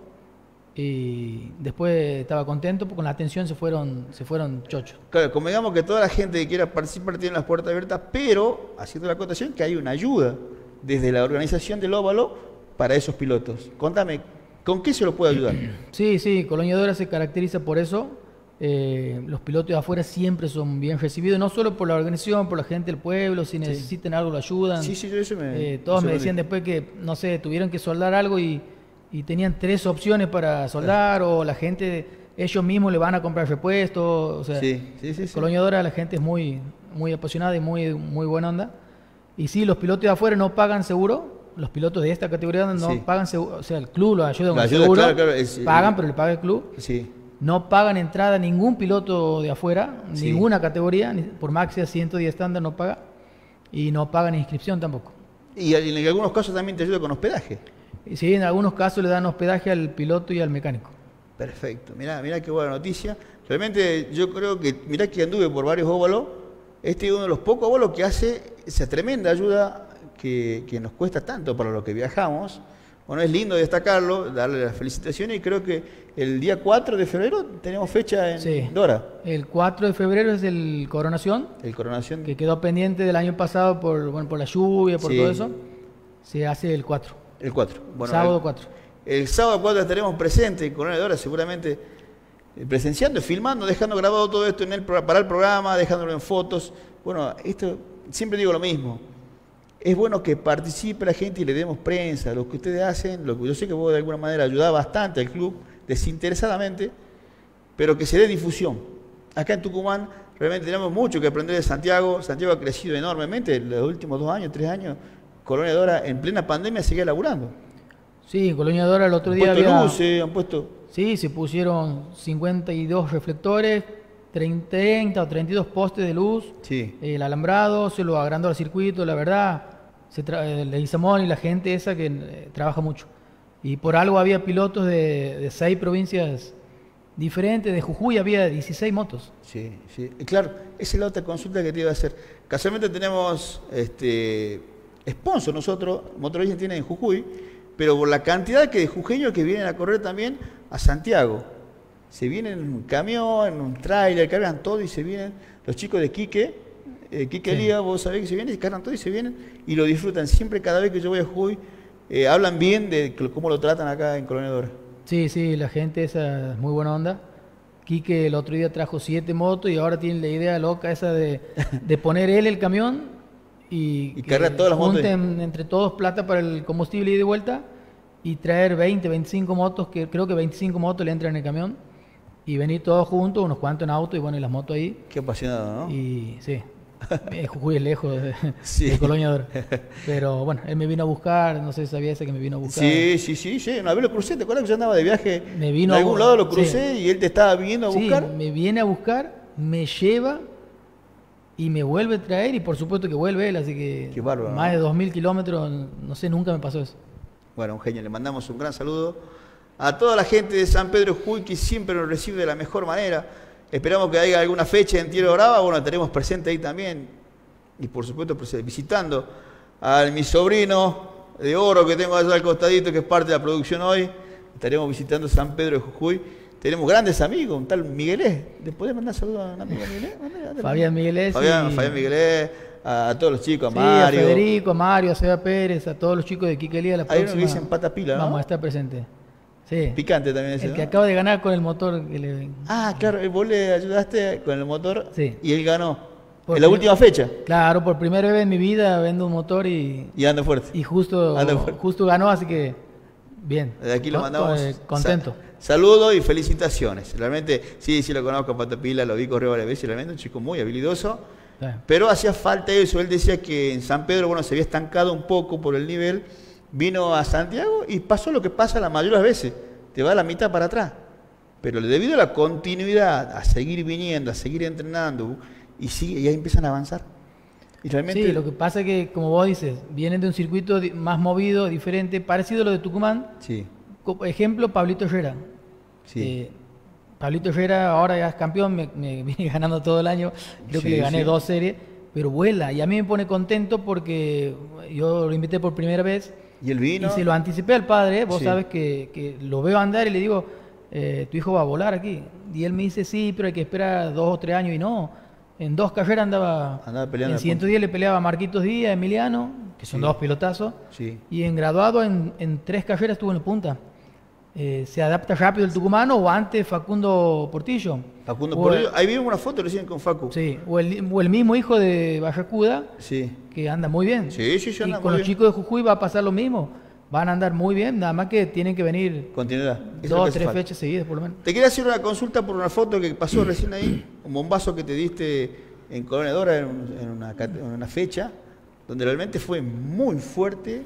Y después estaba contento porque con la atención se fueron, se fueron chochos. Claro, como digamos que toda la gente que quiera participar tiene las puertas abiertas, pero haciendo la acotación que hay una ayuda desde la organización del óvalo para esos pilotos. Contame, ¿con qué se lo puede ayudar? Sí, sí, Colonia Dora se caracteriza por eso. Eh, los pilotos de afuera siempre son bien recibidos, no solo por la organización, por la gente del pueblo, si necesitan algo lo ayudan. Sí, sí, yo eso me... Eh, todos eso me lo decían vi. después que, no sé, tuvieron que soldar algo y, y tenían tres opciones para soldar, o la gente, ellos mismos le van a comprar repuestos. O sea, Sí, sí, sí, sí. Colonia Dora la gente es muy, muy apasionada y muy, muy buena onda. Y sí, los pilotos de afuera no pagan seguro. Los pilotos de esta categoría no Sí. pagan seguro. O sea, el club los ayuda con Lo el ayuda, seguro. claro, claro, es- pagan, pero le paga el club. Sí, No pagan entrada ningún piloto de afuera, Sí. ninguna categoría, ni- por más que sea ciento diez estándar no paga. Y no pagan inscripción tampoco. Y en algunos casos también te ayuda con hospedaje. Y sí, en algunos casos le dan hospedaje al piloto y al mecánico. Perfecto, mirá, mirá qué buena noticia. Realmente yo creo que, mirá que anduve por varios óvalos, este es uno de los pocos óvalos que hace esa tremenda ayuda que, que nos cuesta tanto para los que viajamos. Bueno, es lindo destacarlo, darle las felicitaciones, y creo que el día cuatro de febrero tenemos fecha en Sí. Dora. El cuatro de febrero es el Coronación, El Coronación. que quedó pendiente del año pasado por, bueno, por la lluvia, por Sí. todo eso. Se hace el cuatro. El cuatro. Bueno, sábado el, cuatro. El sábado cuatro estaremos presentes en Coronel Dora, seguramente eh, presenciando, filmando, dejando grabado todo esto en el, pro- para el programa, dejándolo en fotos. Bueno, esto siempre digo lo mismo. Es bueno que participe la gente y le demos prensa, lo que ustedes hacen, lo que yo sé que vos de alguna manera ayudás bastante al club, desinteresadamente, pero que se dé difusión. Acá en Tucumán realmente tenemos mucho que aprender de Santiago. Santiago ha crecido enormemente en los últimos dos años, tres años. Colonia Dora en plena pandemia seguía laburando. Sí, en Colonia Dora el otro Han día puesto había... luces, han puesto... Sí, se pusieron cincuenta y dos reflectores, treinta o treinta y dos postes de luz, Sí. el alambrado, se lo agrandó al circuito, la verdad, se tra- el Leguizamón y la gente esa que eh, trabaja mucho. Y por algo había pilotos de, de seis provincias diferentes, de Jujuy había dieciséis motos. Sí, sí. Y claro, esa es la otra consulta que te iba a hacer. Casualmente tenemos este sponsor nosotros, Motorvision tiene en Jujuy, pero por la cantidad que de jujeños que vienen a correr también a Santiago. Se vienen en un camión, en un tráiler, cargan todo y se vienen. Los chicos de Quique, eh, Quique Sí. Lía, vos sabés que se vienen, cargan todo y se vienen y lo disfrutan. Siempre, cada vez que yo voy a Jujuy, eh, hablan bien de cómo lo tratan acá en Colonia Dora. Sí, sí, la gente esa es muy buena onda. Quique el otro día trajo siete motos y ahora tiene la idea loca esa de, de poner él el camión y, Y que cargar todas las motos. junten entre todos plata para el combustible y de vuelta y traer veinte, veinticinco motos, que creo que veinticinco motos le entran en el camión y venir todos juntos, unos cuantos en auto y bueno, y las motos ahí. Qué apasionado, ¿no? Y sí, eh, Jujuy es lejos de, Sí. de Colonia Dora. Pero bueno, él me vino a buscar, no sé si sabía ese que me vino a buscar. Sí, sí, sí, sí. Una vez lo crucé, ¿te acuerdas que yo andaba de viaje? Me vino de a algún bu- lado lo sí. crucé y él te estaba viniendo a Sí, buscar. me viene a buscar, me lleva y me vuelve a traer y por supuesto que vuelve él, así que Qué bárbaro, más ¿no? de dos mil kilómetros, no sé, nunca me pasó eso. Bueno, un genio, le mandamos un gran saludo a toda la gente de San Pedro Jujuy que siempre nos recibe de la mejor manera. Esperamos que haya alguna fecha en Tierra Brava, bueno, estaremos presentes ahí también. Y por supuesto pues, visitando a mi sobrino de oro que tengo allá al costadito, que es parte de la producción hoy. Estaremos visitando San Pedro de Jujuy. Tenemos grandes amigos, un tal Miguelés. ¿Le podés mandar saludos a un amigo Miguelés? Mandale, mandale. Fabián Miguelés. Fabián, y- Fabián Miguelés, a, a todos los chicos, a sí, a Mario. Federico, a Mario, a Seba Pérez, a todos los chicos de Quiquelía. La Hay uno que próxima dicen pata pila, ¿no? vamos a estar presentes. Sí. Picante también ese, El que ¿no? acaba de ganar con el motor que le... Ah, claro, vos le ayudaste con el motor Sí. y él ganó. Por en la prim- última fecha. Claro, por primera vez en mi vida vendo un motor y, Y anda fuerte. y justo, Anda fuerte. justo ganó, así que bien. Desde aquí lo Co- mandamos. eh, contento. Sa- Saludos y felicitaciones. Realmente, sí, sí lo conozco a Patapila, lo vi correr varias veces, realmente un chico muy habilidoso. Sí. Pero hacía falta eso. Él decía que en San Pedro, bueno, se había estancado un poco por el nivel. Vino a Santiago y pasó lo que pasa la mayoría de las veces. Te va a la mitad para atrás. Pero debido a la continuidad, a seguir viniendo, a seguir entrenando, y, sigue, y ahí empiezan a avanzar. Y realmente, Sí, lo que pasa es que, como vos dices, vienen de un circuito di- más movido, diferente, parecido a lo de Tucumán. Sí, Co- Ejemplo, Pablito Herrera. sí. Eh, Pablito Herrera ahora ya es campeón, me, me viene ganando todo el año, creo Sí, que le gané sí. dos series, pero vuela. Y a mí me pone contento porque yo lo invité por primera vez y el vino. y se lo anticipé al padre. Vos Sí. sabes que, que lo veo andar y le digo, eh, tu hijo va a volar aquí. Y él me dice, sí, pero hay que esperar dos o tres años. Y no, en dos carreras andaba, Andaba peleando en el ciento diez le peleaba a Marquitos Díaz, Emiliano, que son Sí. dos pilotazos. Sí. Y en graduado, en, en tres carreras estuvo en la punta. Eh, ¿Se adapta rápido el tucumano o antes Facundo Portillo? Facundo O Portillo. el- Ahí vimos una foto recién con Facu. Sí, o el, o el mismo hijo de Barracuda, Sí. que anda muy bien. Sí, sí, sí, Y anda con muy los bien. chicos de Jujuy va a pasar lo mismo. Van a andar muy bien, nada más que tienen que venir Continuidad. Eso es lo dos que o hace tres falta. fechas seguidas por lo menos. Te quería hacer una consulta por una foto que pasó recién ahí, un bombazo que te diste en Colonia Dora en, un- en una, cat- en una fecha, donde realmente fue muy fuerte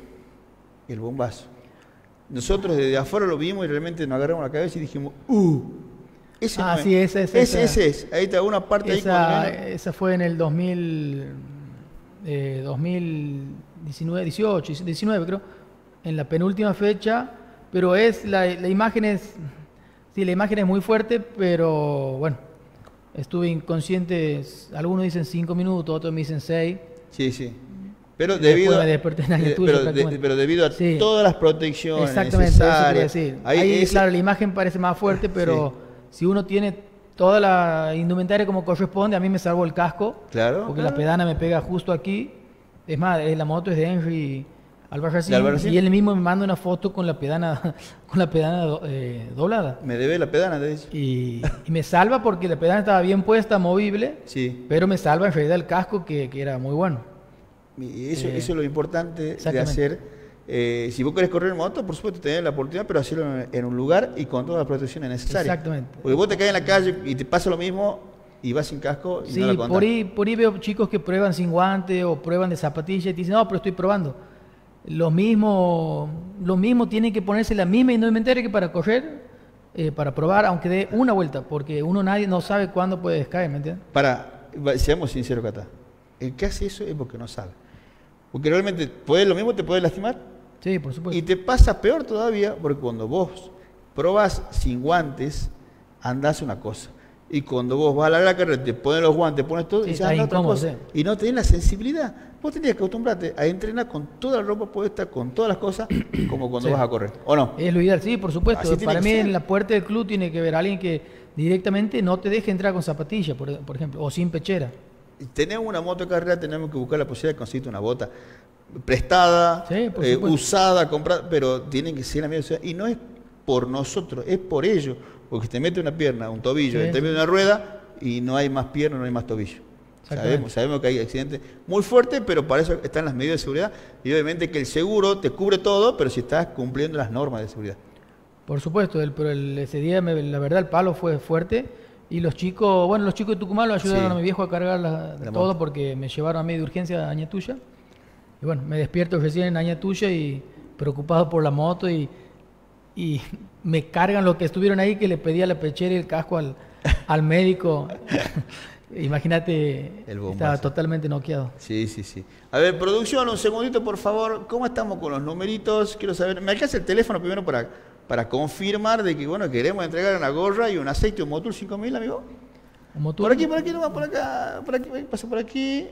el bombazo. Nosotros desde afuera lo vimos y realmente nos agarramos la cabeza y dijimos, ¡uh! Ese Ah, no sí, es. ese es, Ese, esa. ese es. Ahí está una parte ahí Esa, con el- esa fue en el dos mil eh, dos mil diecinueve, dieciocho, diecinueve creo, en la penúltima fecha, pero es la, la imagen es, sí, la imagen es muy fuerte, pero bueno, estuve inconsciente, algunos dicen cinco minutos, otros me dicen seis. Sí, sí. Pero debido, me desperté en eh, tuyo, pero, de, pero debido a sí. todas las protecciones Exactamente, necesarias. eso decir. Ahí, Ahí ese, claro, la imagen parece más fuerte, pero sí. si uno tiene toda la indumentaria como corresponde, a mí me salvo el casco, claro, porque claro. la pedana me pega justo aquí. Es más, la moto es de Henry Albarracín, Albarracín, y él mismo me manda una foto con la pedana, con la pedana eh, doblada. Me debe la pedana, te dice. Y, y me salva porque la pedana estaba bien puesta, movible, Sí. pero me salva en realidad el casco, que, que era muy bueno. Y eso, Eh, eso es lo importante de hacer. Eh, si vos querés correr en moto, por supuesto, tenés la oportunidad, pero hacerlo en, en un lugar y con todas las protecciones necesarias. Exactamente. Porque vos te caes en la calle y te pasa lo mismo y vas sin casco y Sí, no la contás. por ahí, por ahí veo chicos que prueban sin guante o prueban de zapatillas y te dicen, no, pero estoy probando. Lo mismo, lo mismo tienen que ponerse la misma indumentaria que para correr, eh, para probar, aunque dé una vuelta, porque uno nadie no sabe cuándo puede caer, ¿me entiendes? Para, seamos sinceros, Cata. El que hace eso es porque no sabe. Porque realmente puede, lo mismo te puede lastimar. Sí, por supuesto. Y te pasa peor todavía, porque cuando vos probás sin guantes, andás una cosa. Y cuando vos vas a la carrera, te pones los guantes, pones todo, Sí, y ya está anda otra incómodo, cosa. sí. Y no tenés la sensibilidad. Vos tenías que acostumbrarte a entrenar con toda la ropa puesta, con todas las cosas, como cuando Sí. vas a correr. ¿O no? Es lo ideal, sí, por supuesto. Así tiene Para que mí ser. en la puerta del club tiene que haber alguien que directamente no te deje entrar con zapatillas, por, por ejemplo, o sin pechera. Y tenemos una moto de carrera, tenemos que buscar la posibilidad de conseguirte una bota prestada, Sí, por eh, supuesto. usada, comprada, pero tienen que ser la misma. Y no es por nosotros, es por ellos. Porque te mete una pierna, un tobillo, Sí, te mete sí. una rueda y no hay más pierna, no hay más tobillo. Exactamente. Sabemos, sabemos que hay accidentes muy fuertes, pero para eso están las medidas de seguridad. Y obviamente que el seguro te cubre todo, pero si estás cumpliendo las normas de seguridad. Por supuesto, el, pero el- ese día me- la verdad el palo fue fuerte y los chicos, bueno, los chicos de Tucumán lo ayudaron Sí. a mi viejo a cargar la- La todo moto. porque me llevaron a mí de urgencia a Añatuya. Y bueno, me despierto recién en Añatuya y preocupado por la moto y, y me cargan los que estuvieron ahí que le pedía la pechera y el casco al, al médico. Imagínate, El bombazo. estaba totalmente noqueado. Sí, sí, sí. A ver, producción, un segundito, por favor. ¿Cómo estamos con los numeritos? Quiero saber. ¿Me alcanza el teléfono primero para, para confirmar de que, bueno, queremos entregar una gorra y un aceite, un Motul cinco mil, amigo? Un motor- Por aquí, por aquí, nomás, por acá, por aquí, pasa por aquí.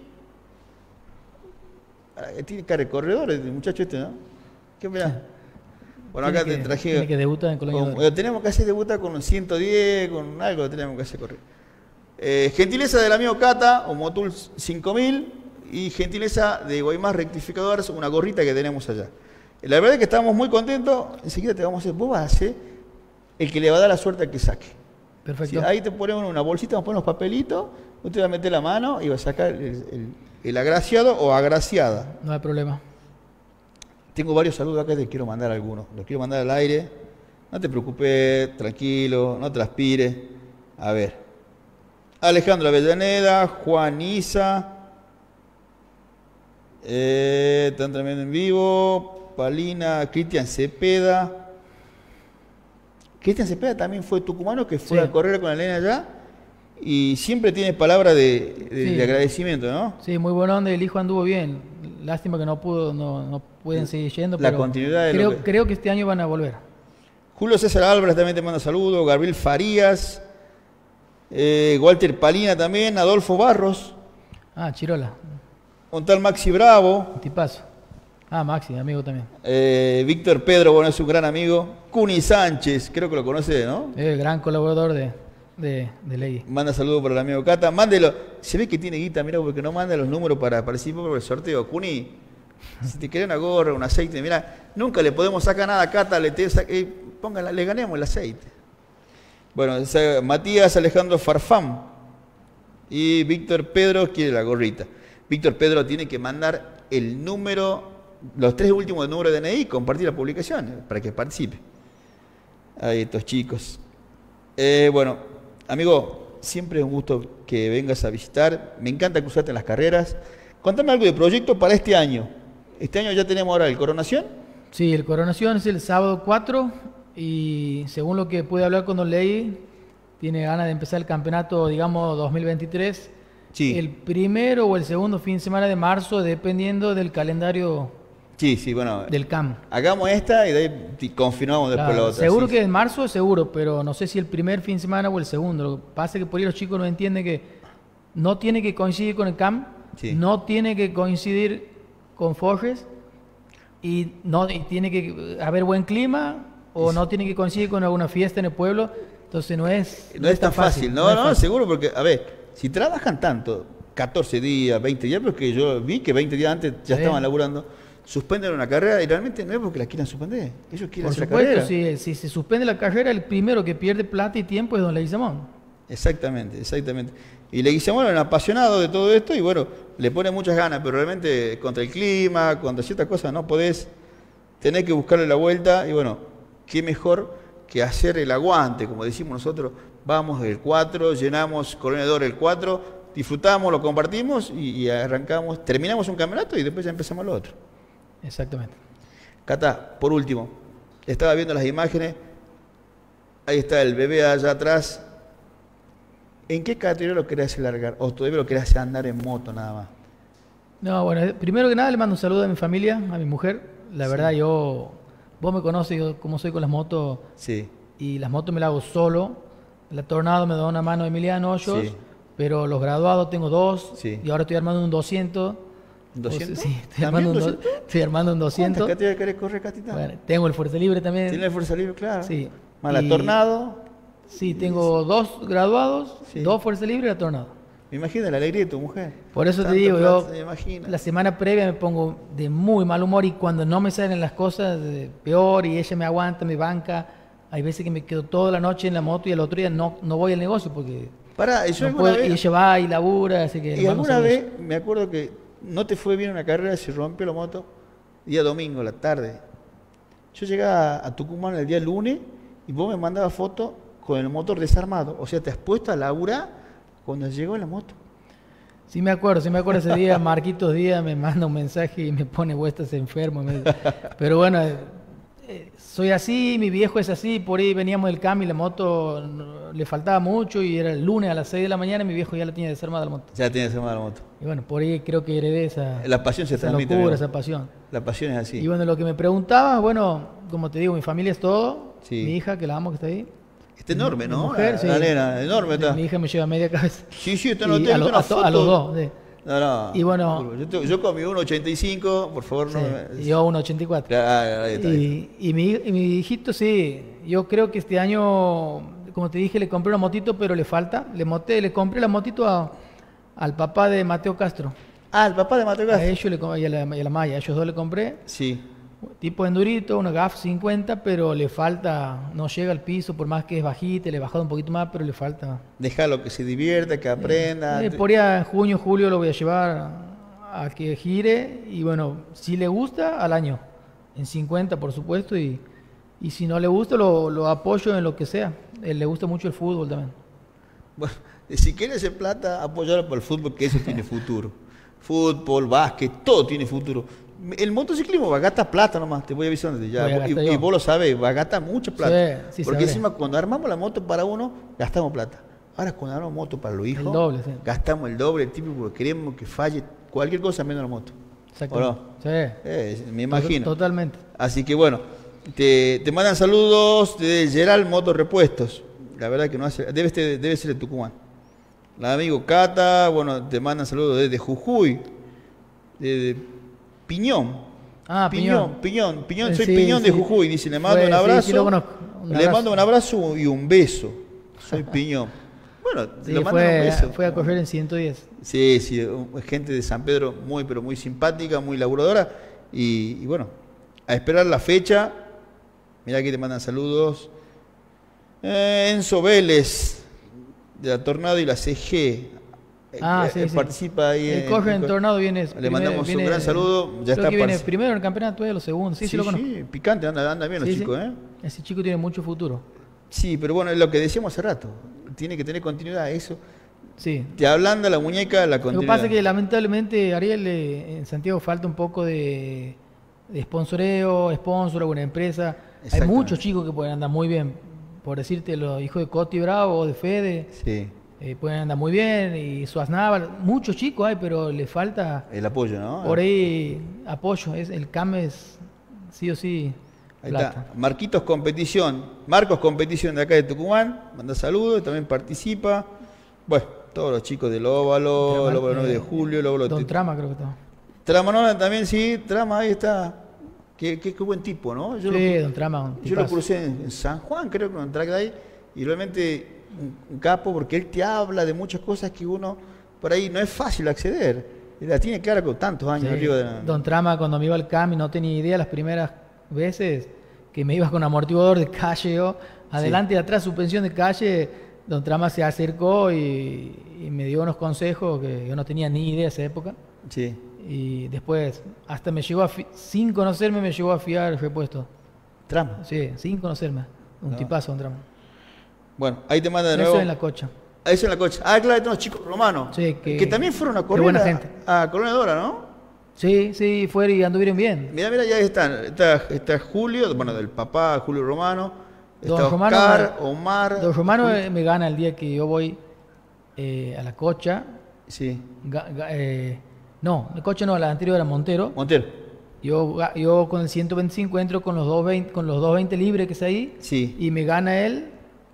Ah, tiene cara de corredor el muchacho este, ¿no? ¿Qué mirá? Bueno, Tiene acá te que- traje... tiene que debutar en Colonia con- Dora. eh, tenemos que hacer debutar con un ciento diez, con algo que tenemos que hacer correr. Eh, gentileza del amigo Cata, un Motul cinco mil, y gentileza de Guaymás Rectificadores, una gorrita que tenemos allá. La verdad es que estamos muy contentos. Enseguida te vamos a hacer, vos vas a ser el que le va a dar la suerte al que saque. Perfecto. Sí, ahí te ponemos una bolsita, vamos a poner los papelitos, usted va a meter la mano y va a sacar el, el- el agraciado o agraciada. No hay problema. Tengo varios saludos acá, te quiero mandar algunos. Los quiero mandar al aire. No te preocupes, tranquilo, no transpires. A ver. Alejandro Avellaneda, Juan Isa. Eh, están tremendo en vivo. Palina, Cristian Cepeda. Cristian Cepeda también fue tucumano que fue Sí. a correr con la nena allá. Y siempre tiene palabras de, de- Sí. de agradecimiento, ¿no? Sí, muy buena onda, el hijo anduvo bien. Lástima que no pudo, no, no pueden seguir yendo, La pero continuidad de lo creo, que- creo que este año van a volver. Julio César Álvarez también te manda saludos, Gabriel Farías, eh, Walter Palina también, Adolfo Barros, Ah, Chirola, un tal Maxi Bravo, un tipazo. Ah, Maxi, amigo también. eh, Víctor Pedro, bueno, es un gran amigo, Cuni Sánchez, creo que lo conoce, ¿no? Es el gran colaborador de, de, de Ley. Manda saludos para el amigo Cata, mándelo, se ve que tiene guita, mira, porque no manda los números para participar por el sorteo. Cuni, si te querés una gorra, un aceite, mira, nunca le podemos sacar nada a Cata, le, te, sa- eh, póngala, le ganemos el aceite. Bueno, esa- Matías Alejandro Farfán y Víctor Pedro quiere la gorrita. Víctor Pedro tiene que mandar el número, los tres últimos números de D N I y compartir la publicación eh, para que participe. Ahí estos chicos. Eh, bueno, amigo, siempre es un gusto que vengas a visitar. Me encanta cruzarte en las carreras. Contame algo de proyecto para este año. Este año ya tenemos ahora el Coronación. Sí, el Coronación es el sábado cuatro y según lo que pude hablar con Don Ley, tiene ganas de empezar el campeonato, digamos, dos mil veintitrés Sí. el primero o el segundo fin de semana de marzo, dependiendo del calendario Sí, sí, bueno. del C A M. Hagamos esta y de ahí t- confirmamos después Claro, la otra. seguro sí. que en marzo, seguro, pero no sé si el primer fin de semana o el segundo. Lo que pasa es que por ahí los chicos no entienden que no tiene que coincidir con el C A M, Sí. no tiene que coincidir con Forges y no y tiene que haber buen clima o no tiene que coincidir con alguna fiesta en el pueblo. Entonces no es No es tan fácil, no, es no, fácil. seguro, porque, a ver, si trabajan tanto, catorce días, veinte días, porque yo vi que veinte días antes ya Sí. estaban laburando, suspenden una carrera y realmente no es porque la quieran suspender, ellos quieren Por hacer la supuesto, carrera. si, si se suspende la carrera, el primero que pierde plata y tiempo es don Leguizamón. Exactamente, exactamente. Y Leguizamón era un apasionado de todo esto y bueno, le pone muchas ganas, pero realmente contra el clima, contra ciertas cosas no podés, tenés que buscarle la vuelta y bueno, qué mejor que hacer el aguante, como decimos nosotros, vamos el cuatro, llenamos Colonia Dor el cuatro, disfrutamos, lo compartimos y, y arrancamos, terminamos un campeonato y después ya empezamos lo otro. Exactamente. Cata, por último, estaba viendo las imágenes, ahí está el bebé allá atrás. ¿En qué categoría lo querés largar? ¿O todavía lo querés andar en moto nada más? No, bueno, eh, primero que nada le mando un saludo a mi familia, a mi mujer. La Sí. verdad, yo, vos me conoces yo, cómo soy con las motos Sí, y las motos me las hago solo. La Tornado me da una mano Emiliano Hoyos, Sí. pero los graduados tengo dos Sí. y ahora estoy armando un doscientos. ¿Un doscientos? O sea, sí, estoy ¿También armando, un, un do- doscientos? estoy armando un ¿Cuántas doscientos. categorías querés correr, Catita? Bueno, tengo el Fuerza Libre también. ¿Tiene la fuerza libre? Claro. Sí. Más la Y- Tornado. Sí, tengo dos graduados, Sí. dos Fuerza Libre y la Tornado. Me imagino la alegría de tu mujer. Por eso te Tanta digo, plata, yo me imagino. la semana previa me pongo de muy mal humor y cuando no me salen las cosas, eh, peor, y ella me aguanta, me banca. Hay veces que me quedo toda la noche en la moto y al otro día no, no voy al negocio porque Pará, yo no alguna puedo- y vez, ella va y labura, así que... le y mando un alguna saludo. vez me acuerdo que no te fue bien una carrera, se rompió la moto, día domingo, la tarde. Yo llegaba a Tucumán el día lunes y vos me mandabas fotos con el motor desarmado. O sea, te has puesto a laburar cuando llegó la moto. Sí me acuerdo, sí me acuerdo ese día, Marquitos Díaz me manda un mensaje y me pone, vos estás enfermo. me- Pero bueno, eh, eh, soy así, mi viejo es así, por ahí veníamos del cambio y la moto no- le faltaba mucho y era el lunes a las seis de la mañana y mi viejo ya la tenía desarmada la moto. Ya tienes desarmada la moto. Y bueno, por ahí creo que heredé esa, La pasión se esa transmite. locura, amigo. esa pasión. La pasión es así. Y bueno, lo que me preguntabas, bueno, como te digo, mi familia es todo, Sí. mi hija, que la amo, que está ahí. Está enorme, Mi ¿no? mujer, la, sí. la nena, enorme está. Mi hija me lleva media cabeza. Sí, sí, está Y no, te he a, visto lo- una a to- a los foto. dos, sí. No, no. Y bueno- Yo, te- yo con mi uno ochenta y cinco, por favor, no Sí, me... y yo uno ochenta y cuatro. Claro, ahí está, ahí está. Y, y mi, y mi hijito, sí, yo creo que este año, como te dije, le compré una motito, pero le falta. Le, moté, le compré la motito a- al papá de Mateo Castro. Ah, el papá de Mateo A Castro. ellos le, com- y a la, y a la Maya, a ellos dos le compré. Sí. Tipo endurito, una G A F cincuenta, pero le falta, no llega al piso, por más que es bajita, le he bajado un poquito más, pero le falta. Déjalo que se divierta, que aprenda. Eh, por ahí en junio, julio lo voy a llevar a, a que gire y bueno, si le gusta, al año, en cincuenta por supuesto, y, y si no le gusta, lo, lo apoyo en lo que sea. Él le gusta mucho el fútbol también. Bueno, si quieres hacer plata, apoyarlo por el fútbol, que eso tiene futuro. Fútbol, básquet, todo tiene futuro. El motociclismo va a gastar plata nomás, te voy avisando desde ya. Voy a gastar Y, yo. y vos lo sabés, va a gastar mucha plata. Sí, sí Porque sabré. encima cuando armamos la moto para uno, gastamos plata. Ahora cuando armamos moto para los hijos, El doble, sí. gastamos el doble, el típico, porque queremos que falle cualquier cosa menos la moto. Exactamente. ¿O no? Sí. Eh, me imagino. Totalmente. Así que bueno, te, te mandan saludos de Gerald Motos Repuestos. La verdad que no hace, debe, ser- debe ser de Tucumán. La amigo Cata, bueno, te mandan saludos desde Jujuy, de Piñón. Ah, Piñón, Piñón. Piñón, Piñón, Eh, soy sí, Piñón de sí. Jujuy. Dice, le mando Fue- un sí, abrazo. sí lo conozco. Un Le abrazo. mando un abrazo y un beso. Soy Piñón. Bueno, Sí, le mandan un fue, beso. fue a correr en ciento diez. Sí, sí, un- gente de San Pedro muy, pero muy simpática, muy laburadora. Y, y bueno, a esperar la fecha. Mirá que te mandan saludos. Eh, Enzo Vélez, de la Tornado y la C G. Ah, Eh, sí, eh, sí. Participa ahí. El corre en Tornado viene. Le mandamos un gran saludo. Ya creo está que viene partic- primero en el campeonato, es lo segundo. Sí, sí, lo conozco. sí, picante, anda, anda bien los Sí, sí. chicos, ¿eh? Ese chico tiene mucho futuro. Sí, pero bueno, es lo que decíamos hace rato. Tiene que tener continuidad. Eso Sí. te ablanda la muñeca, la Lo que continuidad. pasa es que lamentablemente, Ariel, eh, en Santiago falta un poco de, de sponsoreo, sponsor, alguna empresa. Hay Exactamente. muchos chicos que pueden andar muy bien. Por decirte, los hijos de Coti Bravo o de Fede. Sí. eh, pueden andar muy bien, y Suaznaval, muchos chicos hay, pero le falta El apoyo, ¿no? por ahí apoyo. Es, el C A M es sí o sí Ahí plata. está. Marquitos Competición. Marcos Competición de acá de Tucumán. Manda saludos, también participa. Bueno, todos los chicos del Óvalo, Trama, el Óvalo nueve de eh, Julio, el Óvalo... Don T- Trama creo que está. Tramanona también, sí. Trama, ahí está. Qué, qué, qué buen tipo, ¿no? Yo Sí, lo, Don Trama, un yo lo tipazo. crucé en, en San Juan, creo que en un track de ahí. Y realmente un, un capo, porque él te habla de muchas cosas que uno por ahí no es fácil acceder. Y la tiene clara con tantos años Sí. arriba de la... Don Trama, cuando me iba al C A M y no tenía idea las primeras veces que me ibas con amortiguador de calle, yo, adelante y atrás, suspensión de calle, Don Trama se acercó y, y me dio unos consejos que yo no tenía ni idea de esa época. Sí. Y después, hasta me llegó a, fi- sin conocerme, me llegó a fiar el repuesto. Trama. Sí, sin conocerme. Un No. tipazo, Don Trama. Bueno, ahí te manda de nuevo. Eso en la cocha. Eso en la cocha. Ah, claro, estos chicos romanos. Sí, que- que también fueron a qué correr buena a, gente. a Colonia Dora, ¿no? Sí, sí, fueron y anduvieron bien. Mira, mira, ya están. Está, está Julio, bueno, del papá Julio Romano. Está Don Romano Oscar, me- Omar. Don Romano Julio- eh, me gana el día que yo voy eh, a la cocha. Sí. Ga- ga- eh, no, la cocha no, la anterior era Montero. Montero. Yo, ga- yo con el ciento veinticinco entro con los doscientos veinte, con los doscientos veinte libres que es ahí. Sí. Y me gana él.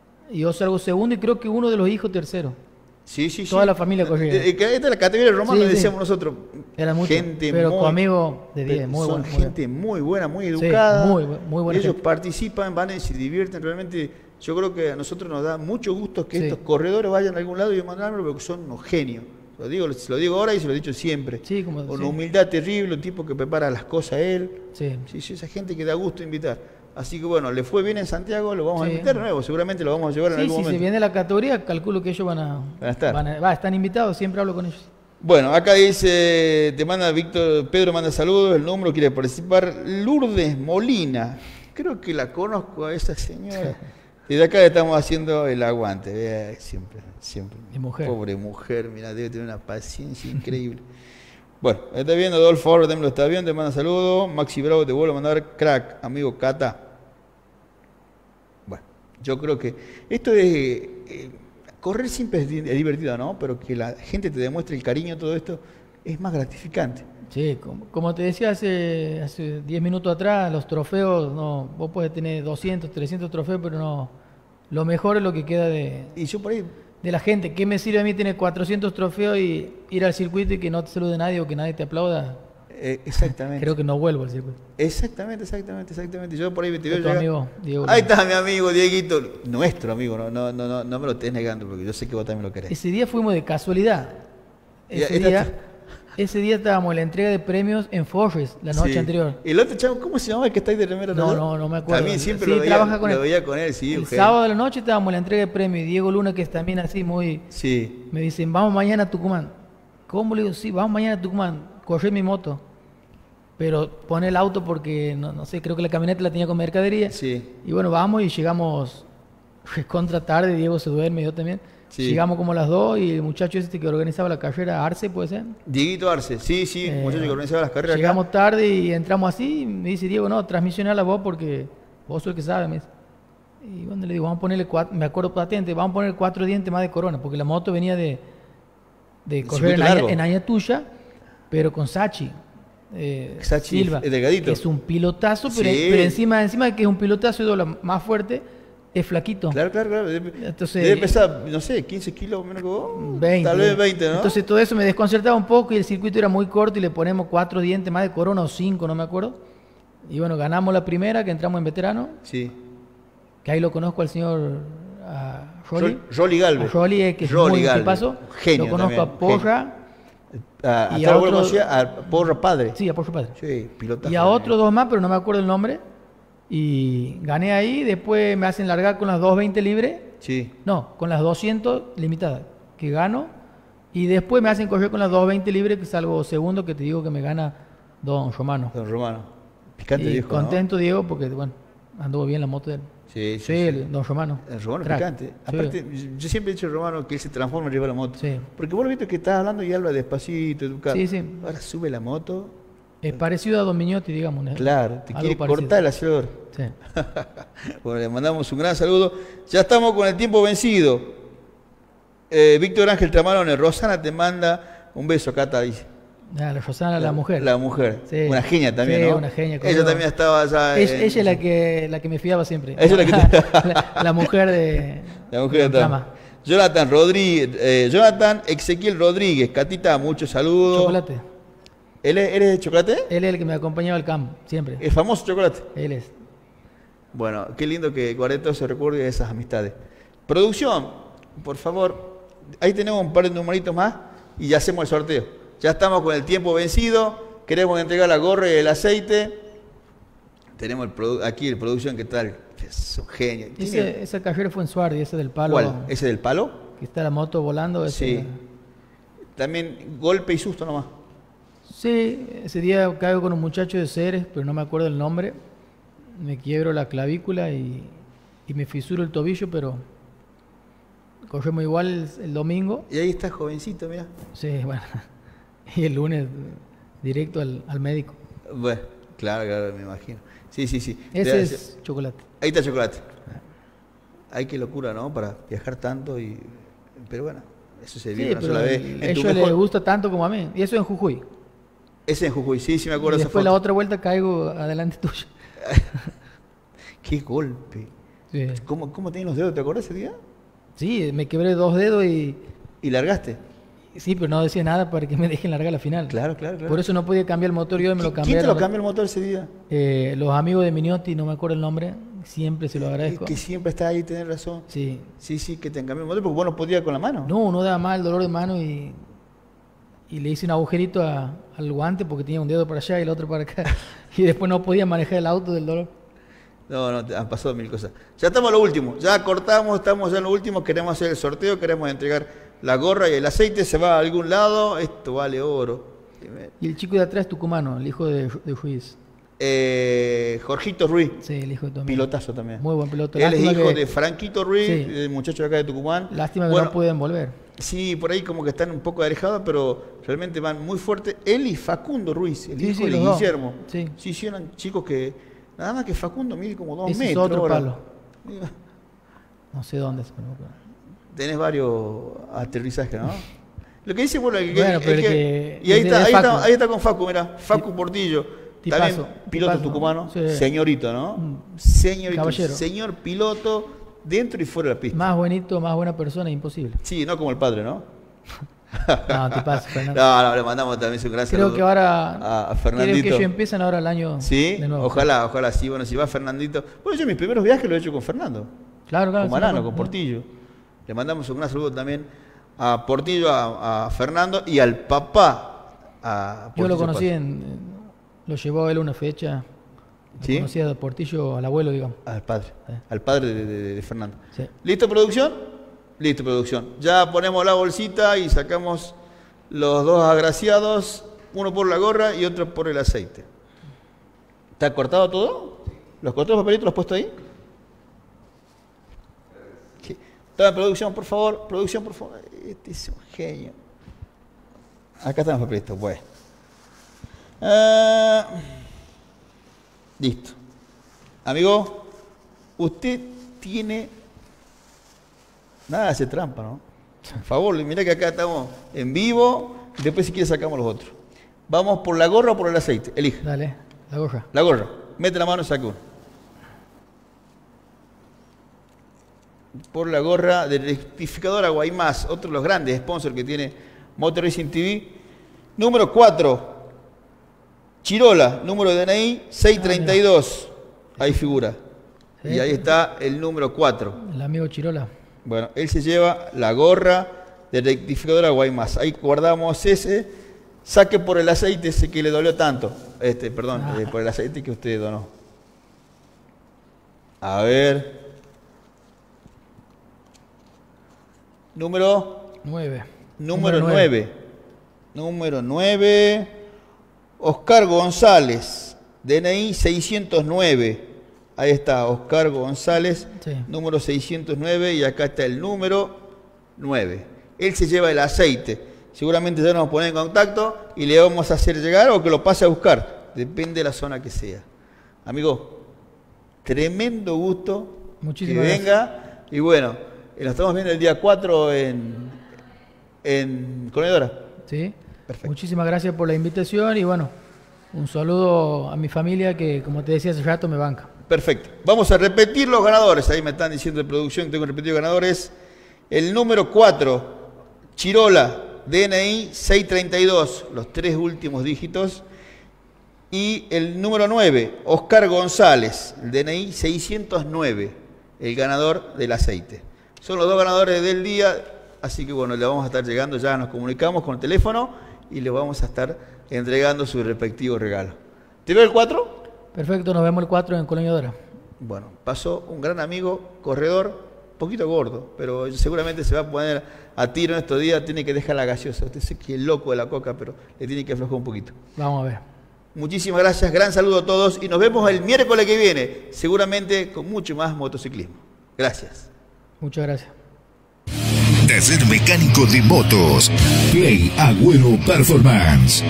Y yo salgo segundo y creo que uno de los hijos tercero. Sí, sí, sí. Toda la familia corría. Eh, eh, que esta es la categoría romana, Sí, sí. decíamos nosotros. Era mucho, Gente pero muy, conmigo de diez, muy son bueno, muy gente muy buena, muy Sí, educada. muy bu- muy buena Ellos gente. participan, van y se divierten. Realmente, yo creo que a nosotros nos da mucho gusto que Sí. estos corredores vayan a algún lado y mandarlo porque son unos genios. Lo digo, se lo digo ahora y se lo he dicho siempre. Sí, como- Con sí. una humildad terrible, un tipo que prepara las cosas él. Sí. Sí, sí, esa gente que da gusto invitar. Así que bueno, le fue bien en Santiago, lo vamos a Sí. invitar de nuevo, seguramente lo vamos a llevar en Sí, algún si se momento. viene la categoría, calculo que ellos van a, Van a estar. va, están invitados, siempre hablo con ellos. Bueno, acá dice, te manda Víctor, Pedro manda saludos, el número quiere participar, Lourdes Molina, creo que la conozco a esa señora. Y de acá estamos haciendo el aguante, vea, siempre, siempre. De mujer. Pobre mujer, mira, debe tener una paciencia increíble. Bueno, está viendo, Adolfo Ahora también lo está viendo, te manda saludos, Maxi Bravo te vuelvo a mandar, crack, amigo Cata. Bueno, yo creo que esto es, eh, correr siempre es di- es divertido, ¿no? Pero que la gente te demuestre el cariño, todo esto, es más gratificante. Sí, como, como te decía hace hace diez minutos atrás, los trofeos, no, vos puedes tener doscientos, trescientos trofeos, pero no, lo mejor es lo que queda de, Y yo por ahí, de la gente. ¿Qué me sirve a mí tener cuatrocientos trofeos y ir al circuito y que no te salude nadie o que nadie te aplauda? eh, exactamente. Creo que no vuelvo al circuito. Exactamente, exactamente, exactamente. Yo por ahí te veo Tu llegar- amigo Diego Ahí Luna. está mi amigo Dieguito, nuestro amigo, no, no, no, no, no me lo estés negando porque yo sé que vos también lo querés. Ese día fuimos de casualidad. Ya, Ese esta- día, ese día estábamos en la entrega de premios en Forres, la noche Sí. anterior. Y el otro chavo, ¿cómo se llama el que está ahí de remera? No, roja? no, no me acuerdo. También siempre Sí, lo, veía, trabaja con lo él. veía con él, sí. El Eugenio. sábado de la noche estábamos en la entrega de premios y Diego Luna, que es también así muy... Sí. Me dicen, vamos mañana a Tucumán. ¿Cómo? Le digo, sí, vamos mañana a Tucumán. Corré mi moto. Pero pone el auto porque, no, no sé, creo que la camioneta la tenía con mercadería. Sí. Y bueno, vamos y llegamos contra tarde, Diego se duerme, yo también. Sí. Llegamos como a las dos y el muchacho este que organizaba la carrera, Arce, puede ser. Dieguito Arce, sí, sí, Eh, muchacho que organizaba las carreras. acá. Llegamos tarde y entramos así. Y me dice Diego, no, transmisionala vos porque vos sos el que sabe. Me dice. Y bueno, le digo, vamos a ponerle cuatro, me acuerdo patente, vamos a poner cuatro dientes más de corona, porque la moto venía de, de correr en, circuito largo. Aña- en Ayatuya, pero con Sachi. Eh, Sachi, Silva, el delgadito. que es un pilotazo, pero, Sí. pero encima, encima de que es un pilotazo y dobla más fuerte, es flaquito. Claro, claro, claro. Debe, Entonces- debe pesar, no sé, quince kilos menos que vos. veinte. Tal vez veinte, ¿no? Entonces todo eso me desconcertaba un poco y el circuito era muy corto y le ponemos cuatro dientes más de corona o cinco, no me acuerdo. Y bueno, ganamos la primera, que entramos en veterano, Sí. que ahí lo conozco al señor a Rolly. Rol- Rolly Galvez. A Rolly, eh, que es Rolly muy Galvez. tipazo. Genio Lo conozco también, a Porra, A, Y hasta a ahora otro- conocía a Porra Padre. sí, a Porra Padre. Sí, pilotazo. Y a otros dos más, pero no me acuerdo el nombre. Y gané ahí, después me hacen largar con las doscientos veinte libres. Sí. No, con las doscientos limitadas, que gano. Y después me hacen correr con las doscientos veinte libres, que salgo segundo, que te digo que me gana Don Romano. Don Romano. Picante Y viejo, ¿no? contento, Diego, porque, bueno, anduvo bien la moto de él. Sí, sí, Sí, sí. el Don Romano. El Romano es Crack. picante. Sí. Aparte, yo siempre he dicho al Romano que él se transforma arriba de la moto. Sí. Porque vos lo viste que estás hablando y habla despacito, educado. Sí, sí. Ahora sube la moto. Es parecido a Don Miñotti, digamos. ¿no? Claro, te Algo quiere parecido. cortar el acelerador. Sí. Bueno, le mandamos un gran saludo. Ya estamos con el tiempo vencido. Eh, Víctor Ángel Tramarone, Rosana te manda un beso, Cata, dice. Ah, la Rosana, la mujer. La mujer. Sí. Una genia también, Sí, ¿no? una genia. Ella también estaba allá. Ella, en- ella es la que, la que me fiaba siempre. Ella es la que te- la, la mujer de. La mujer de Trama. Trama. Jonathan Rodríguez, eh, Jonathan Ezequiel Rodríguez, Catita, muchos saludos. Chocolate. ¿Él es, ¿Eres de chocolate? Él es el que me acompañaba al campo, siempre. El famoso chocolate. Él es. Bueno, qué lindo que guardé todo ese recuerdo y esas amistades. Producción, por favor, ahí tenemos un par de numeritos más y ya hacemos el sorteo. Ya estamos con el tiempo vencido, queremos entregar la gorra y el aceite. Tenemos el produ- aquí el producción que tal, es un genio. ¿Tiene- Ese, esa cajera fue en Suardi, ese del palo. ¿Cuál? ¿Ese del palo? Que está la moto volando. Ese, Sí. También golpe y susto nomás. Sí, ese día caigo con un muchacho de Ceres, pero no me acuerdo el nombre. Me quiebro la clavícula y, y me fisuro el tobillo, pero corremos igual el, el domingo. Y ahí está jovencito, mira. Sí, bueno. Y el lunes directo al, al médico. Bueno, claro, claro, me imagino. Sí, sí, sí. Ese Te- es chocolate. Ahí está chocolate. Ay, qué locura, ¿no? Para viajar tanto y... Pero bueno, eso se vive Sí, una pero sola vez. el- En tu ellos mejor- les gusta tanto como a mí. Y eso en Jujuy. Ese en Jujuy, sí, sí me Y acuerdo de esa después foto. la otra vuelta caigo adelante tuyo. Qué golpe. Sí. ¿Cómo, cómo tenías los dedos? ¿Te acuerdas ese día? Sí, me quebré dos dedos y... ¿Y largaste? Sí, pero no decía nada para que me dejen largar la final. Claro, claro, claro. Por eso no podía cambiar el motor yo y me lo ¿Qui- cambiaron. ¿Quién te lo cambió el motor ese día? Eh, los amigos de Miniotti, no me acuerdo el nombre, siempre se lo agradezco. Que siempre está ahí, tenés razón. Sí. Sí, sí, que te cambió el motor porque vos no podías con la mano. No, uno daba mal dolor de mano y, y le hice un agujerito a- al guante porque tenía un dedo para allá y el otro para acá. Y después no podía manejar el auto del dolor. No, no, te han pasado mil cosas. Ya estamos en lo último, ya cortamos, estamos ya en lo último, queremos hacer el sorteo, queremos entregar la gorra y el aceite, se va a algún lado, esto vale oro. Y el chico de atrás es tucumano, el hijo de, de Ruiz. Eh, Jorgito Ruiz, Sí, el hijo de tu amigo. pilotazo también. Muy buen piloto. Él es Lástima hijo que- de Franquito Ruiz, Sí. el muchacho de acá de Tucumán. Lástima que Bueno, no pueden volver. sí, por ahí como que están un poco alejados, pero realmente van muy fuerte. Él y Facundo Ruiz, el Sí, hijo sí, de los dos. Guillermo. Sí. Sí, sí, eran chicos que, nada más que Facundo mide como dos Ese es metros. otro ahora. palo. No sé dónde es, pero no puedo. Tenés varios aterrizajes, ¿no? Lo que dice, bueno, el que- Bueno, el pero el que- que- y ahí el de está, ahí, Facu. está, ahí está con Facu, mira, Facu Portillo, Tipazo, también piloto tipazo. tucumano, Sí. señorito, ¿no? Mm. Señorito, Caballero. señor piloto, dentro y fuera de la pista. Más bonito, más buena persona, imposible. Sí, no como el padre, ¿no? No, te paso, Fernando. No, no, le mandamos también un gran Creo saludo que ahora. a, a Creo Fernandito. que ellos empiezan ahora el año. Sí, de nuevo. ojalá, ojalá, sí, bueno, si va Fernandito. Bueno, yo mis primeros viajes los he hecho con Fernando. Claro, claro. Con sí, Marano, me con acuerdo. Portillo. Le mandamos un gran saludo también a Portillo, a, a Fernando y al papá. A Yo lo Portillo conocí Paz. en. en- Lo llevó él una fecha. Lo ¿Sí? Conocía de Portillo al abuelo, digamos. Al padre, Sí. al padre de, de- de Fernando. Sí. ¿Listo, producción? Listo, producción. Ya ponemos la bolsita y sacamos los dos agraciados, uno por la gorra y otro por el aceite. ¿Está cortado todo? ¿Los cortados los papelitos los has puesto ahí? Sí. Está en producción, por favor. Producción, por favor. Este es un genio. Acá están los papelitos. Bueno. Ah, listo. Amigo, usted tiene... Nada hace trampa, ¿no? Por favor, mira que acá estamos en vivo y después si quiere sacamos los otros. ¿Vamos por la gorra o por el aceite? Elige. Dale, la gorra. La gorra. Mete la mano y saca uno. Por la gorra del rectificador Guaymás, otro de los grandes sponsors que tiene Motor Racing T V. Número cuatro, Chirola, número de D N I seiscientos treinta y dos. Ahí figura. Sí. Y ahí está el número cuatro. El amigo Chirola. Bueno, él se lleva la gorra de rectificadora Guaymas. Ahí guardamos ese. Saque por el aceite ese que le dolió tanto. Este, perdón, Ah. eh, por el aceite que usted donó. A ver. Número, Nueve. número nueve. Número nueve. Oscar González. D N I seiscientos nueve. Ahí está, Oscar González, Sí. número seiscientos nueve, y acá está el número nueve. Él se lleva el aceite. Seguramente ya nos vamos a poner en contacto y le vamos a hacer llegar o que lo pase a buscar. Depende de la zona que sea. Amigo, tremendo gusto Muchísimas que gracias. venga. Y bueno, eh, lo estamos viendo el día cuatro en, en Corredora. Sí. Perfecto. Muchísimas gracias por la invitación y bueno, un saludo a mi familia que, como te decía hace rato, me banca. Perfecto. Vamos a repetir los ganadores. Ahí me están diciendo de producción que tengo repetido ganadores. El número cuatro, Chirola, D N I seiscientos treinta y dos, los tres últimos dígitos. Y el número nueve, Oscar González, el D N I seiscientos nueve, el ganador del aceite. Son los dos ganadores del día, así que bueno, le vamos a estar llegando, ya nos comunicamos con el teléfono y le vamos a estar entregando su respectivo regalo. ¿Te veo el cuatro? Perfecto, nos vemos el cuatro en Colonia Dora. Bueno, pasó un gran amigo, corredor, poquito gordo, pero seguramente se va a poner a tiro en estos días, tiene que dejar la gaseosa. Usted sé que es loco de la coca, pero le tiene que aflojar un poquito. Vamos a ver. Muchísimas gracias, gran saludo a todos y nos vemos el miércoles que viene, seguramente con mucho más motociclismo. Gracias. Muchas gracias. Taller mecánico de motos, Play Agüero Performance.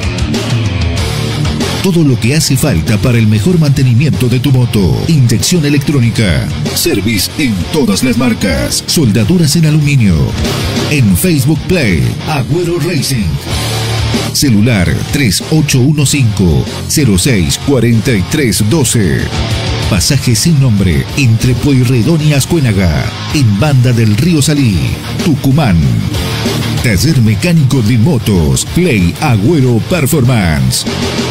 Todo lo que hace falta para el mejor mantenimiento de tu moto. Inyección electrónica. Service en todas las marcas. Soldaduras en aluminio. En Facebook Play Agüero Racing. Celular tres ocho uno cinco, cero seis cuatro tres uno dos. Pasaje sin nombre entre Pueyrredón y Ascuénaga, en Banda del Río Salí, Tucumán. Taller mecánico de motos, Play Agüero Performance.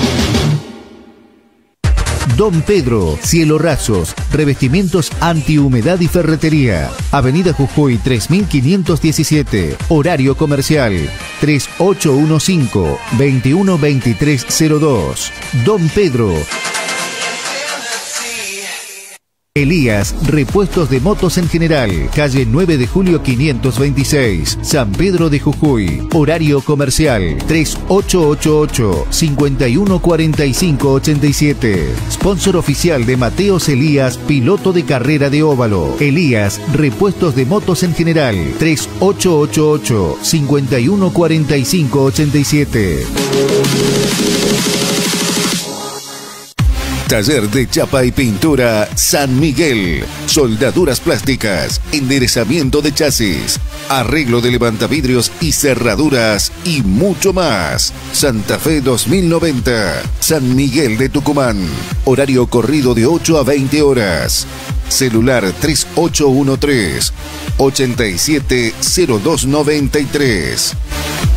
Don Pedro, cielo rasos, revestimientos antihumedad y ferretería. Avenida Jujuy tres mil quinientos diecisiete, horario comercial tres ocho uno cinco, veintiuno veintitrés cero dos. Don Pedro. Elías, repuestos de motos en general, calle nueve de julio quinientos veintiséis, San Pedro de Jujuy, horario comercial tres ocho ocho ocho, cinco uno cuatro cinco ocho siete. Sponsor oficial de Mateos Elías, piloto de carrera de óvalo. Elías, repuestos de motos en general tres ocho ocho ocho, cinco uno cuatro cinco ocho siete. Taller de chapa y pintura San Miguel. Soldaduras plásticas, enderezamiento de chasis, arreglo de levantavidrios y cerraduras y mucho más. Santa Fe dos mil noventa, San Miguel de Tucumán. Horario corrido de ocho a veinte horas. Celular tres ocho uno tres, ocho siete cero dos nueve tres.